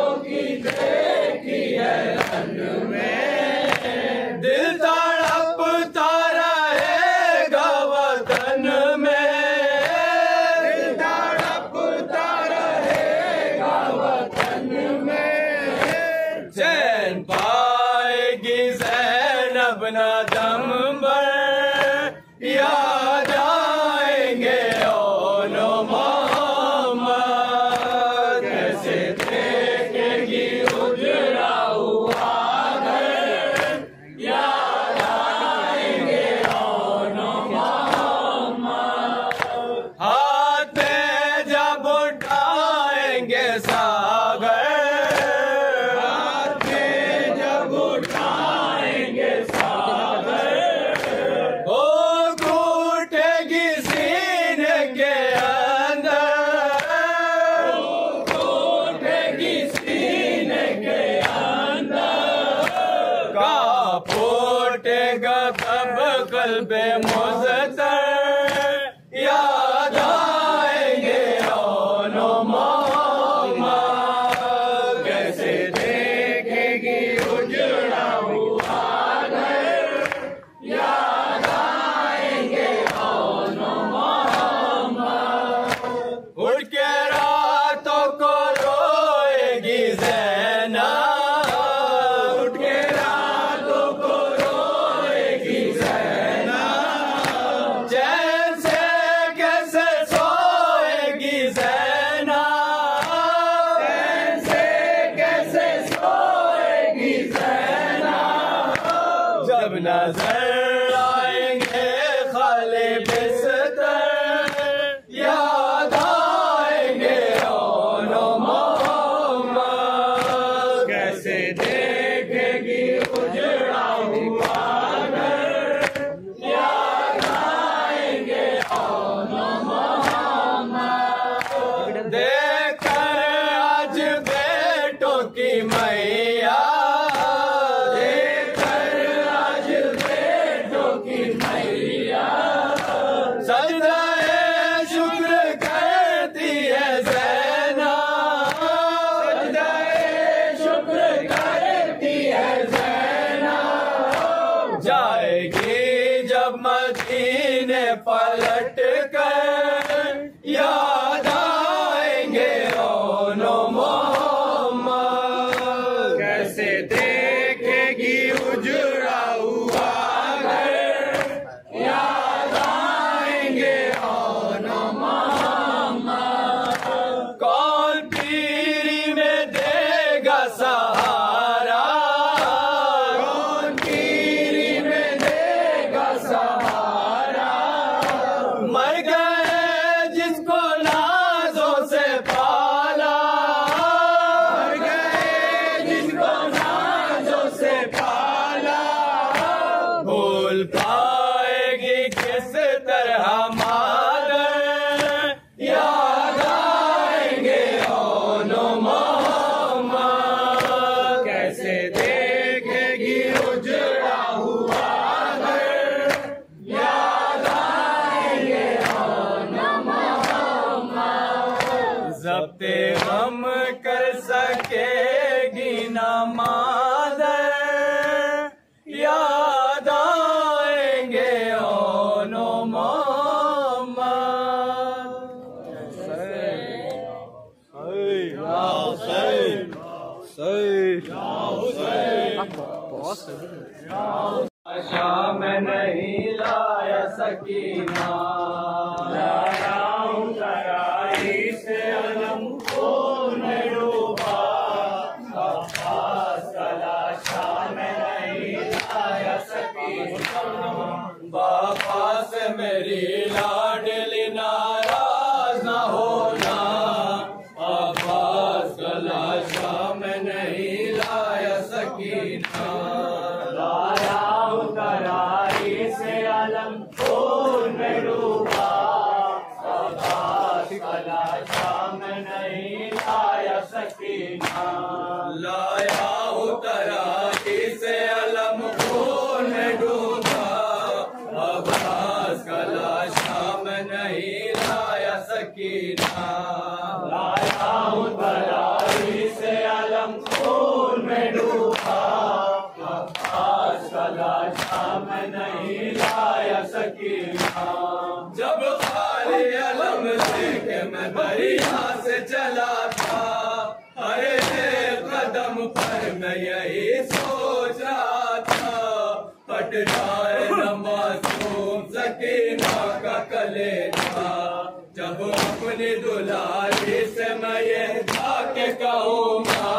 देखेगी उजड़ा हुआ घर, याद आएंगे ओनो मोहम्मद। हाथ में जब उठाएंगे सागर, हाथ में जब उठाएंगे सागर, ओ घूटेगी सीने के अंदर, ओ घूटेगी सीने के अंदर, का फूटेगा तब कल्बे मुज़्तर, याद आएंगे ओनो मोहम्मद। कैसे देखेगी उजड़ा हुआ घर, याद आएंगे ओनो मोहम्मद। उठ के रातों को रोएगी ज़ैनब, उठ के रातों को रोएगी ज़ैनब, चैन से कैसे सोएगी ज़ैनब, चैन से कैसे सोएगी ज़ैनब। जब नजर आएंगे खाली बिस्तर, याद आएंगे ओनो मोहम्मद। कैसे देखेगी उजड़ा हुआ घर, याद आएंगे ओनो मोहम्मद। देखकर आज बेटों की मैया, देखकर आज बेटों की मैया, सजदाए शुक्र करती है ज़ैनब, सजदाए शुक्र करती है ज़ैनब। जाएगी जब मदीने पलट कर, याद आएंगे ओनो मोहम्मद। कैसे देखेगी उजड़ा हुआ घर, याद आएंगे ओनो मोहम्मद। कौन पीरी में देगा सहारा, कौन पीरी में देगा सहारा, मर गए जिसको नाजों से पाला, मर गए जिसको नाजों से पाला, भूल पाएगी किस तरह मादर, याद आएंगे ओनो मोहम्मद। कैसे देखेगी उजड़ा हुआ घर, याद आएंगे ओनो मोहम्मद। ज़ब्ते गम कर सकेगी ना मादर, याद आएंगे ओनो शाम नहीं लाया सकीना, लाया हूँ तराई से अलम को मैं डूबा, अब्बास कला शाम नहीं लाया सकीना, बाबा से मेरी लाडली नाराज न होना, अब्बास कला शाम नहीं लाया सकीना, लाया हूँ तराई से अलम खून में डूबा, अब्बास कला शाम नहीं लाया सकीना, लाया हूँ तराई से अलम खून में डूबा, अब्बास कला शाम नहीं लाया सकीना, लाया हूँ तराई से अलम खून में डूबा, अब्बास कला शाम नहीं लाया सकीना। जब खाली अलम लेके मैं दरिया से चला था, अरे कदम पर मैं यही सोच रहा था, फट जाए न मासूम सकीना का कलेजा, जब अपनी दुलारी से मैं ये जाके कहूँगा,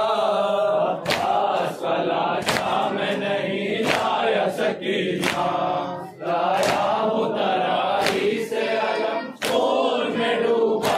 अब्बास का लाशा मैं नहीं लाया सकीना, लाया हूँ तरारी से अलम खून में डूबा,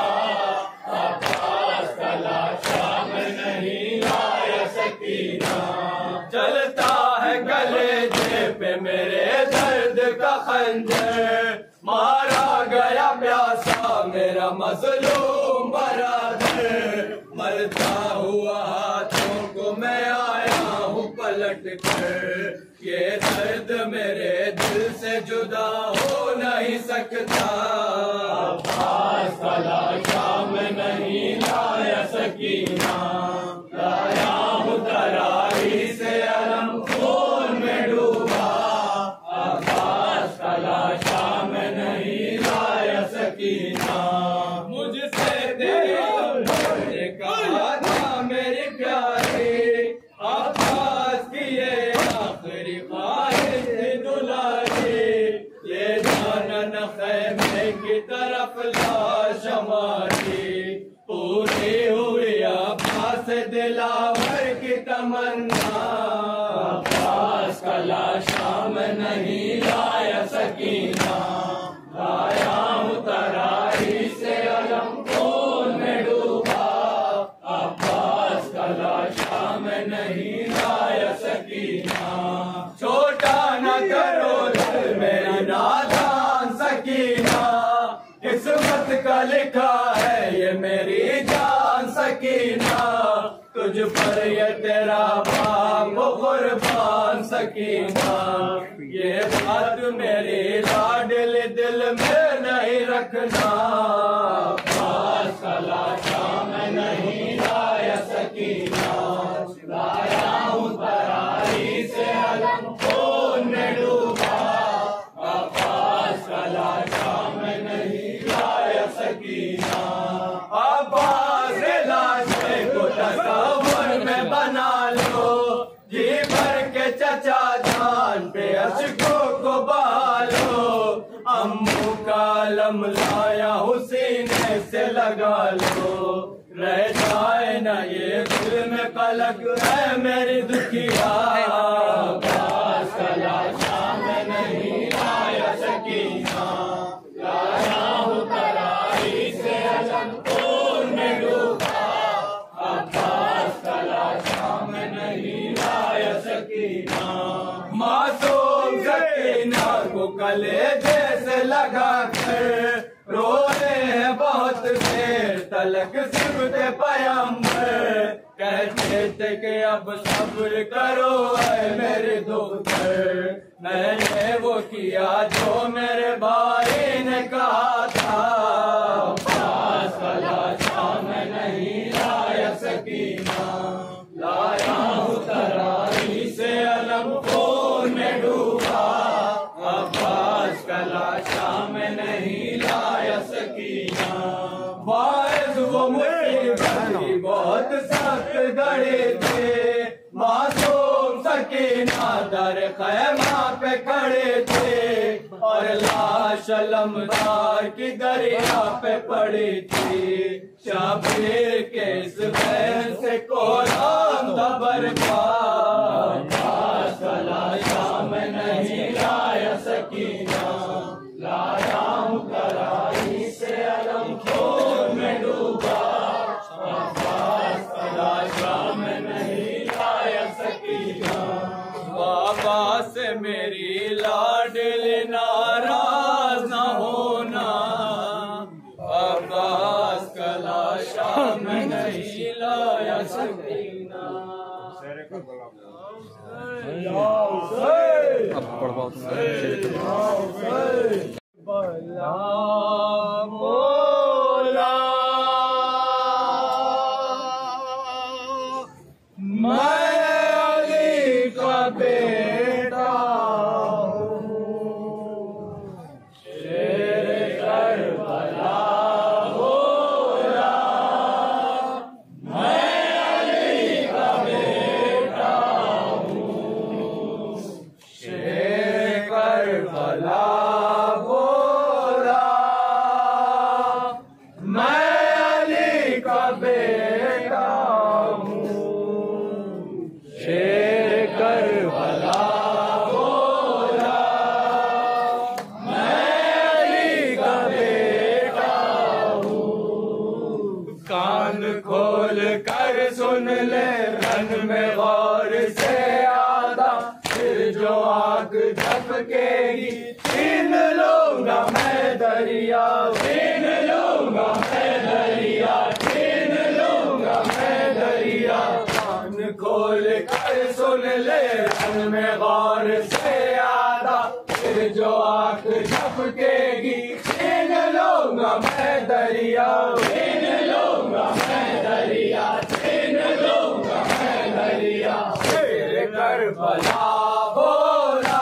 अब्बास का लाशा मैं नहीं लाया सकीना। चलता है गले पे मेरे दर्द का खंजर, मारा गया प्यासा मेरा मजलूम बरादर, मरता हुआ हाथों को मैं आया हूँ पलट कर, ये दर्द मेरे दिल से जुदा हो नहीं सकता, अब्बास का लाशा मैं नहीं लाया सकीना, लाया हूँ तरारी से अलम खून में डूबा, अब्बास का लाशा मैं नहीं लाया सकीना। मुझसे तेरे कहा था मेरी प्यारी, अब्बास की ये आखिरी ख्वाहिश थी दुलारी, ले जाना न खैमे की तरफ लाश हमारी, पूरी हुई अब्बास दिलावर की तमन्ना, अब्बास का लाशा मैं नहीं लाया सकीना, लाया हूँ तरारी से अलम खून में डूबा, अब्बास का लाशा मैं नहीं लाया सकीना। छोटा न करो दिल मेरा नादान सकीना, किस्मत का लिखा है ये मेरी जान सकीना, तुझ पर ये तेरा बाप कुर्बान सकीना, ये बात मेरी लाडली दिल में नहीं रखना, अब्बास का लाशा मैं नहीं लाया सकीना, लाया हूँ तरारी से अलम खून में डूबा, अब्बास का लाशा मैं नहीं लाया सकीना। अब्बास के लाशे को तस्वीर में बना लो, जी भर के चचा जान पे अशकों को बहालो, अम्मू का लम लाया हुसीने से लगा लो, रह जाए न ये दिल में कलक है मेरी दुखिया, अब्बास का लाशा मैं नहीं लाया सकीना, लाया हूँ तरारी से अलम खून में डूबा, अब्बास का लाशा मैं नहीं लाया सकीना। मासूम सकीना को कलेजे से लगा कर रोए हैं बहुत देर तलक सिमटे पैगंबर, कहते थे कि अब सब्र करो ऐ मेरे दोस्त, मैंने वो किया जो मेरे भाई ने कहा था, अब्बास का लाशा मैं नहीं लाया सकीना, लाया हूँ तरारी से अलम खून में डूबा, अब्बास का लाशा मैं नहीं लाया सकीना। बारिश वो मुझे बहुत सख्त गड़े थे, मासूम सकीना दर खैमा पे खड़े थे, और लाश अलमदार की दरिया पे पड़ी थी, शाबीर के इस बहन से कोराम दबर का, अब्बास का लाशा मैं नहीं लाया सकीना, लाया हूँ तरारी से अलम खून में डूबा, अब्बास का लाशा मैं नहीं लाया सकीना। बाबा से मेरी लाडली नाराज न होना, अब्बास का लाशा मैं नहीं लाया सकीना। अब पढ़वाओ बला बोला मैं अली का बेटा हूँ, शेर करबला बोला मैं अली का बेटा हूँ, शेर करबला मैं मन में गौर से आधा, फिर जो आग झपकेगी छीन लूंगा मैं दरिया, छीन लूंगा मैं दरिया, छीन लूंगा मैं दरिया। कान खोल कर सुन ले मन में गौर से आधा, फिर जो आग झपकेगी छीन लूंगा मैं दरिया, छीन लूंगा मैं दरिया, छीन लूंगा मैं दरिया। फिर करबला बोला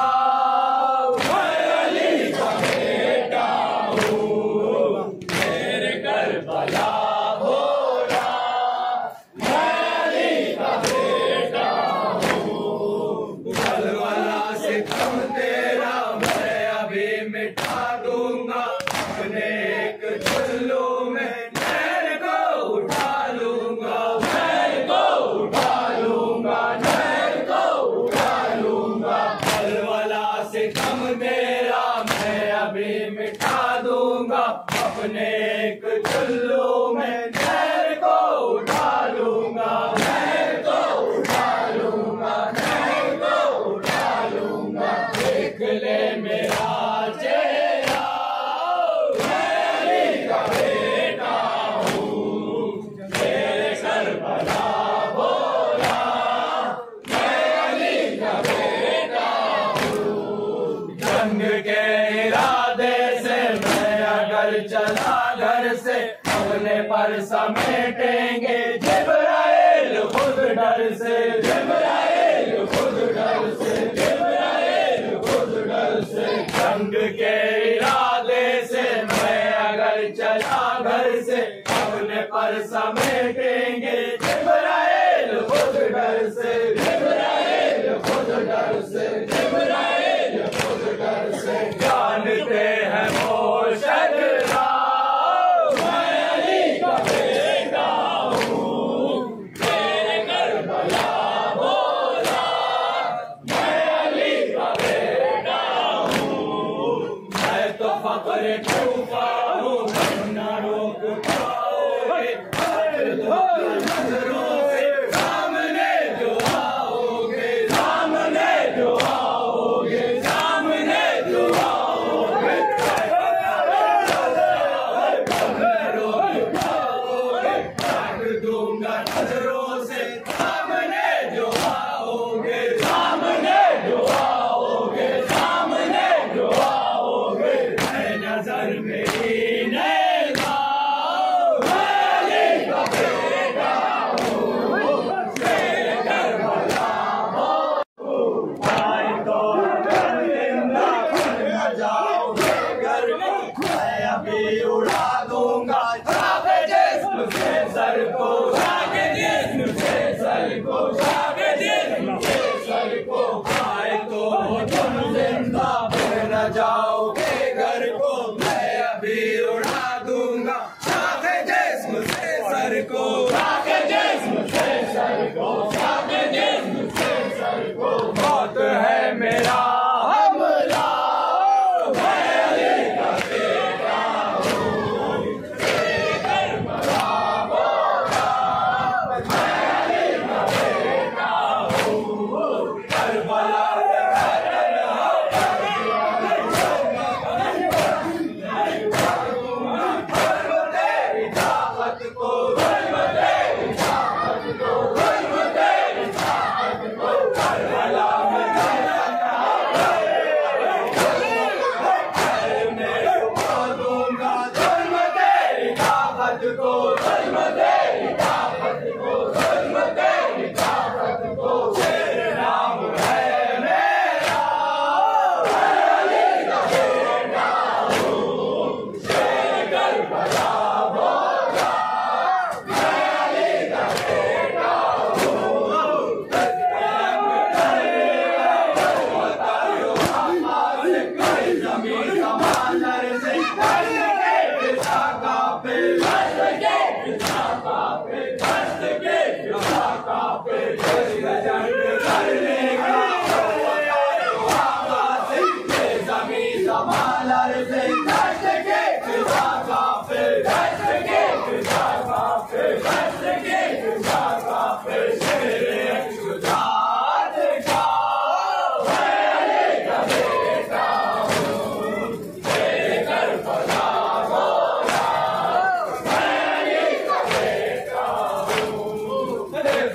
मैं अली का बेटा हूँ, मेरे करबला बोला मैं अली का बेटा हूँ। करबला से कम तेरा मैं अभी मिटा दूंगा, अपने एक चुल्लू में नहर को उठा लूंगा, नहर को उठा लूंगा, नहर को उठा लूंगा। करबला से कम तेरा मैं अभी मिटा दूंगा, अपने एक चुल्लू में नहर को उठा लूंगा, नहर को उठा लूंगा, नहर को उठा लूंगा। देख ले मेरा चेहरा मैं अली का बेटा हूँ, मेरे करबला बोला मैं अली का बेटा हूँ। जंग के इरादे से मैं अगर चला घर से, अपने पर समेटेंगे जिब्राइल खुद डर से, जिब्राइल खुद डर से, जिब्राइल खुद डर से। जंग के इरादे से मैं अगर चला घर से, अपने पर समेटेंगे जिब्राइल खुद डर से, जिब्राइल खुद डर से, जिब्राइल खुद डर से। जानते हैं वो शजरा मैं अली का बेटा हूँ, मेरे करबला बोला मैं अली का बेटा हूँ। मैं तो फख्र कूफा हूँ, ना रोक पाओगे नजरों से, सामने जो आओगे, सामने जो आओगे, सामने जो आओगे। काट दूंगा नजरों से, सामने जो आओगे, सामने जो आओगे, सामने जो आओगे। मैं नजर मेरी नैना मैं अली का बेटा हूँ, मेरे करबला हूँ। आए तो जिंदा कर न जाओगे घर को, मैं अभी उड़ा दूंगा जाके जिस्म से सर को, जाके जिस्म से सर को, जाके जिस्म से सर को। आए तो तुम जिंदा कर न जाओगे घर को, मैं अभी उड़ा दूंगा जाके जिस्म से सर को, जाके जिस्म से सर को, जाके जिस्म से सर को। मौत है मेरा हमला मैं अली का बेटा हूँ, मेरे करबला बोला मैं अली का बेटा हूँ। करबला तेरी ताकत को, तेरी ताकत को,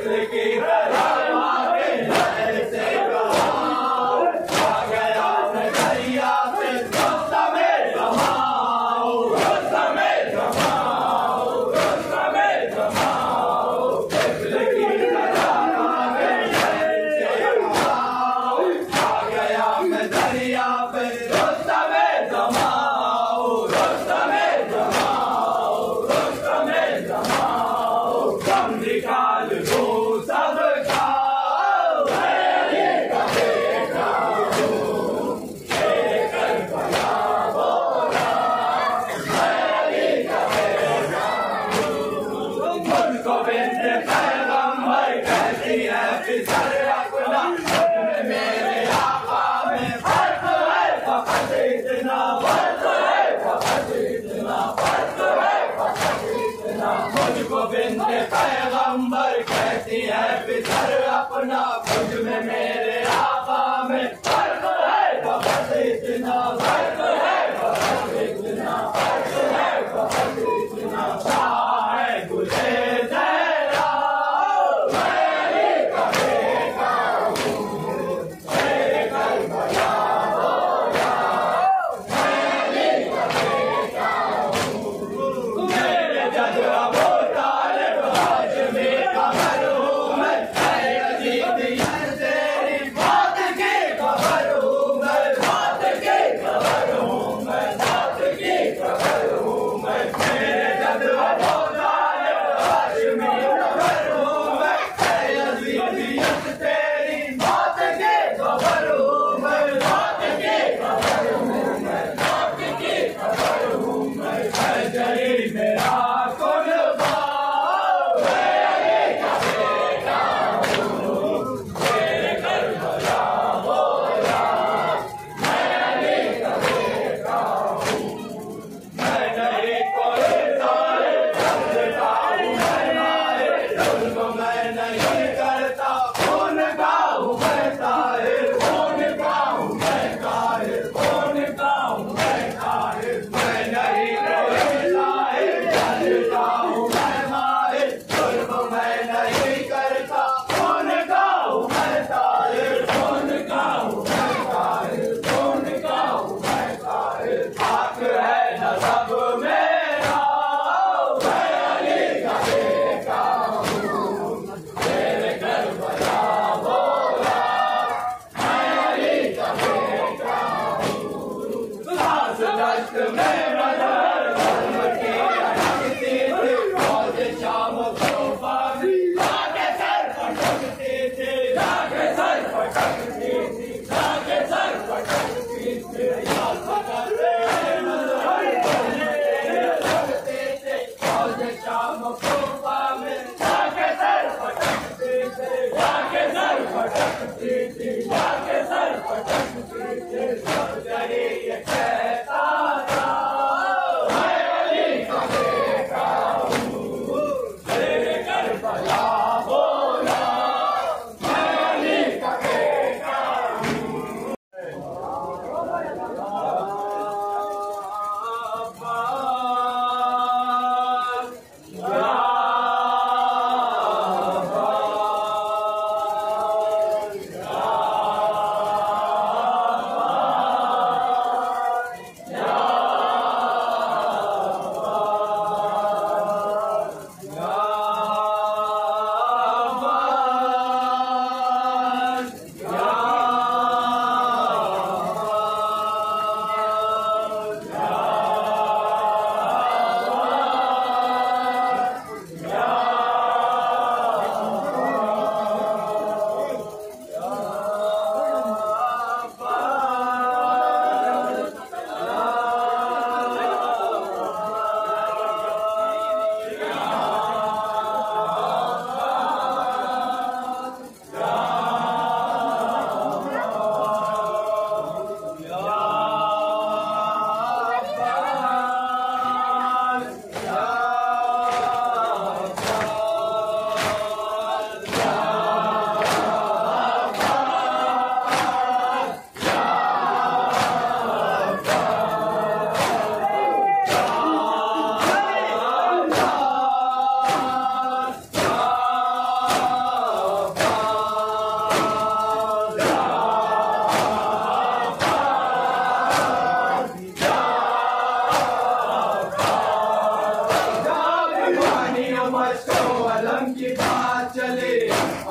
की तरह आगे ऐसे कहा आ गया मैं दरिया से रोस्ता में जमाओ रोस्ता में जमाओ रोस्ता में जमाओ बिजली की तरह आगे ऐसे कहा आ गया मैं दरिया पे रोस्ता में जमाओ रोस्ता में जमाओ रोस्ता में जमाओ कम निकाल दो सब खाओ मैं का बेटा हूँ तेरे कर भला बोला मैं का बेटा हूँ मुझको बिंद पैगंबर कहती है फिसर अपना मेरे आका में फर्क है फकत इतना फर्क है फकत इतना फर्क है फकत इतना मुझको बिंद पैगंबर कहती है फिसर अपना मुझ में मेरे आका में फर्क है फकत इतना फर्क है फकत इतना फर्क है फकत इतना शाह गुले जहरा मैं का बेटा हूँ तेरे कर भला बोला मैं का बेटा हूँ मेरे जज अबू तालिब हाशमी का घर हूँ मैं ऐ यजीदियत तेरी बात की खबर हूँ मैं बात की खबर हूँ मैं बात की खबर हूँ मैं मेरे जज अबू तालिब हाशमी का घर हूँ मैं ऐ यजीदियत तेरी बात की खबर हूँ मैं बात की खबर हूँ मैं बात की खबर हूँ मैं ऐ जरी मेरा कुर्बान मैं अली का बेटा हूँ तेरे कर भला बोला मैं अली का बेटा हूँ मैं नहीं कोई जालिम समझता हूँ मैं माहिर जुल्म मैं नहीं करता खून का हूँ मैं ताहिर खून का हूँ मैं ताहिर खून का हूँ मैं ताहिर मैं नहीं कोई जालिम समझता हूँ मैं माहिर जुल्म मैं नहीं करता खून का हूँ मैं ताहिर खून का हूँ मैं ताहिर खून का हूँ मैं ताहिर हक है नसब मेरा मैं अली का बेटा हूँ तेरे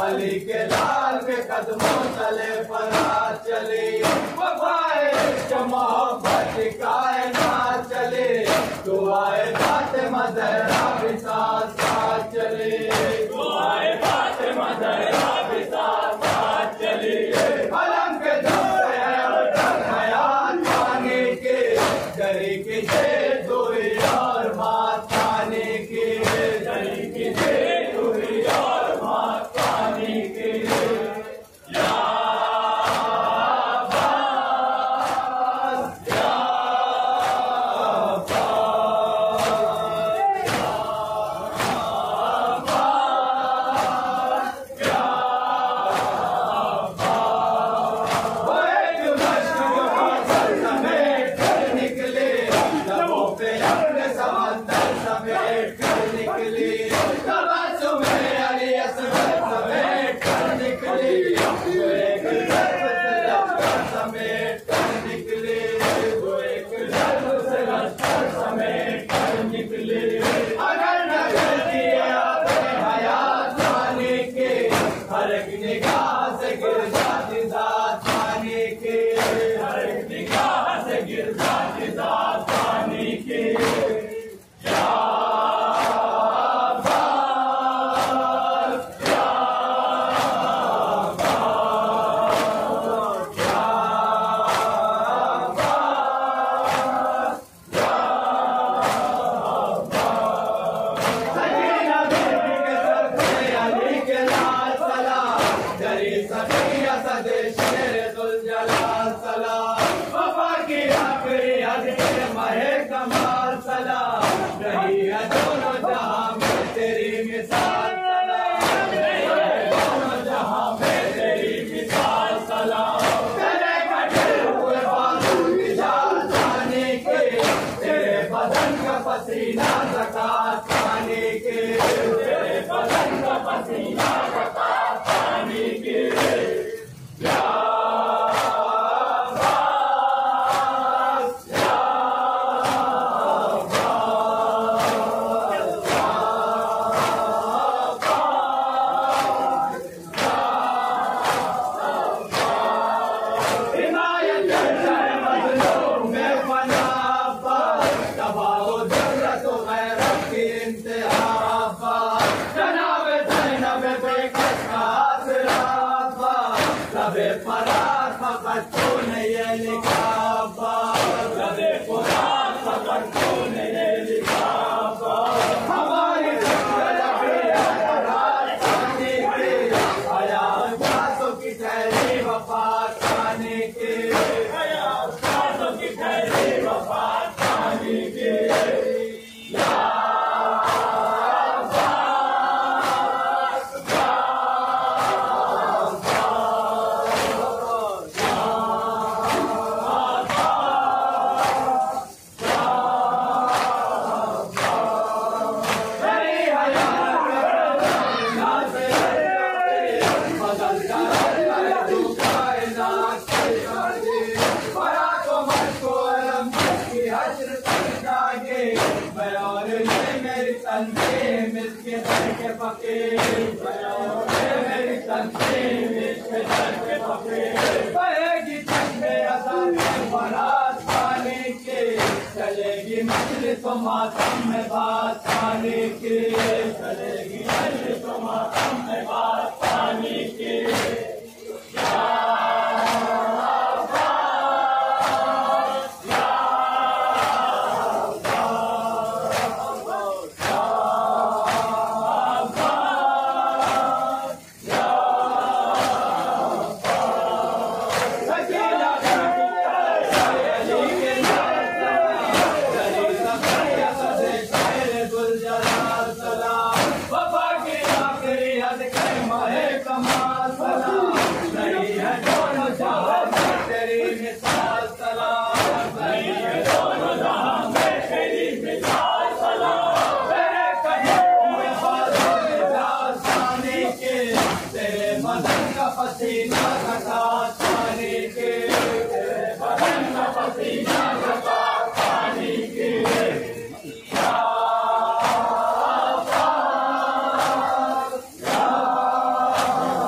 अली के लाल के कदमों तले फरार चली, वफाए इश्क मोहब्बत कायनात चले, दुआए फातिमा ज़हरा भी साथ साथ चले, दुआए फातिमा ज़हरा भी साथ साथ चले। अलम के दौर है उतर हयात पाने के, डरी की जेद हुई और मात खाने के, डरी की जेद हुई और मात खाने के। या पसीना ज़कात खाने के, तेरे बदन का पसीना ज़कात खाने के। या बहेगी ठंडे अज़ान में बारात खाने के, चलेगी मजलिस व मातम में बात खाने के, चलेगी मजलिस व मातम में बात खाने के। पसीना ज़कात खाने के, बदन का पसीना ज़कात खाने के। या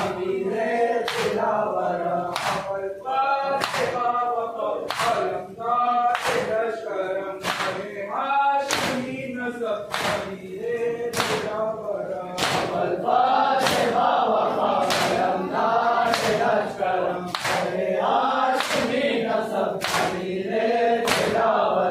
अमीरे दिलावर अमल फातिहा वफा अलमदार लश्करम बने हाशमी नसब अमीरे दिलावर अमल फातिहा वफा अलमदार लश्करम बने Hashmi नसब अमीरे Dilawar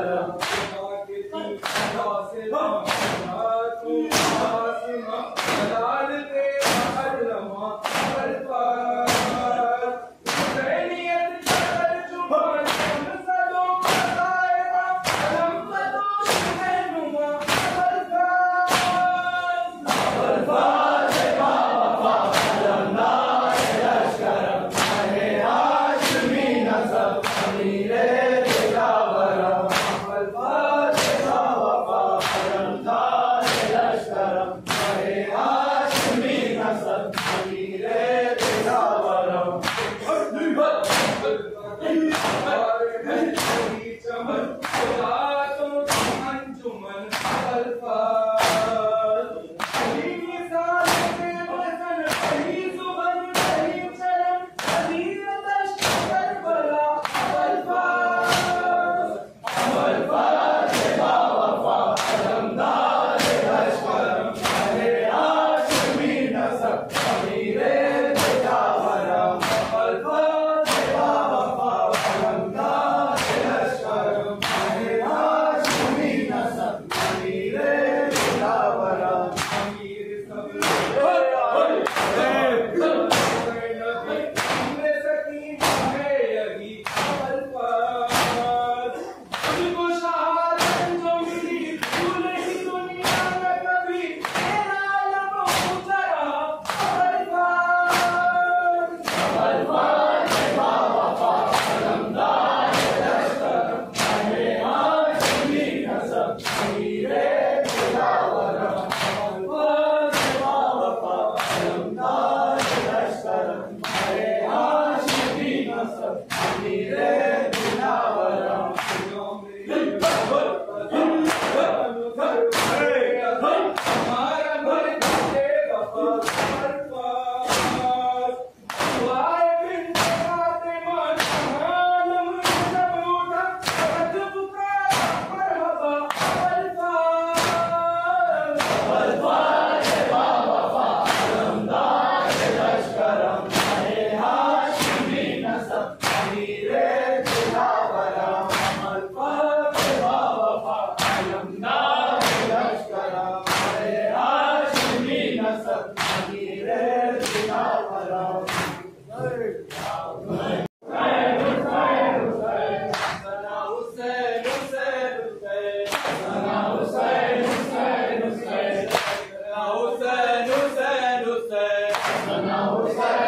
Hussein, Hussein, Hussein, Hussein, Hussein,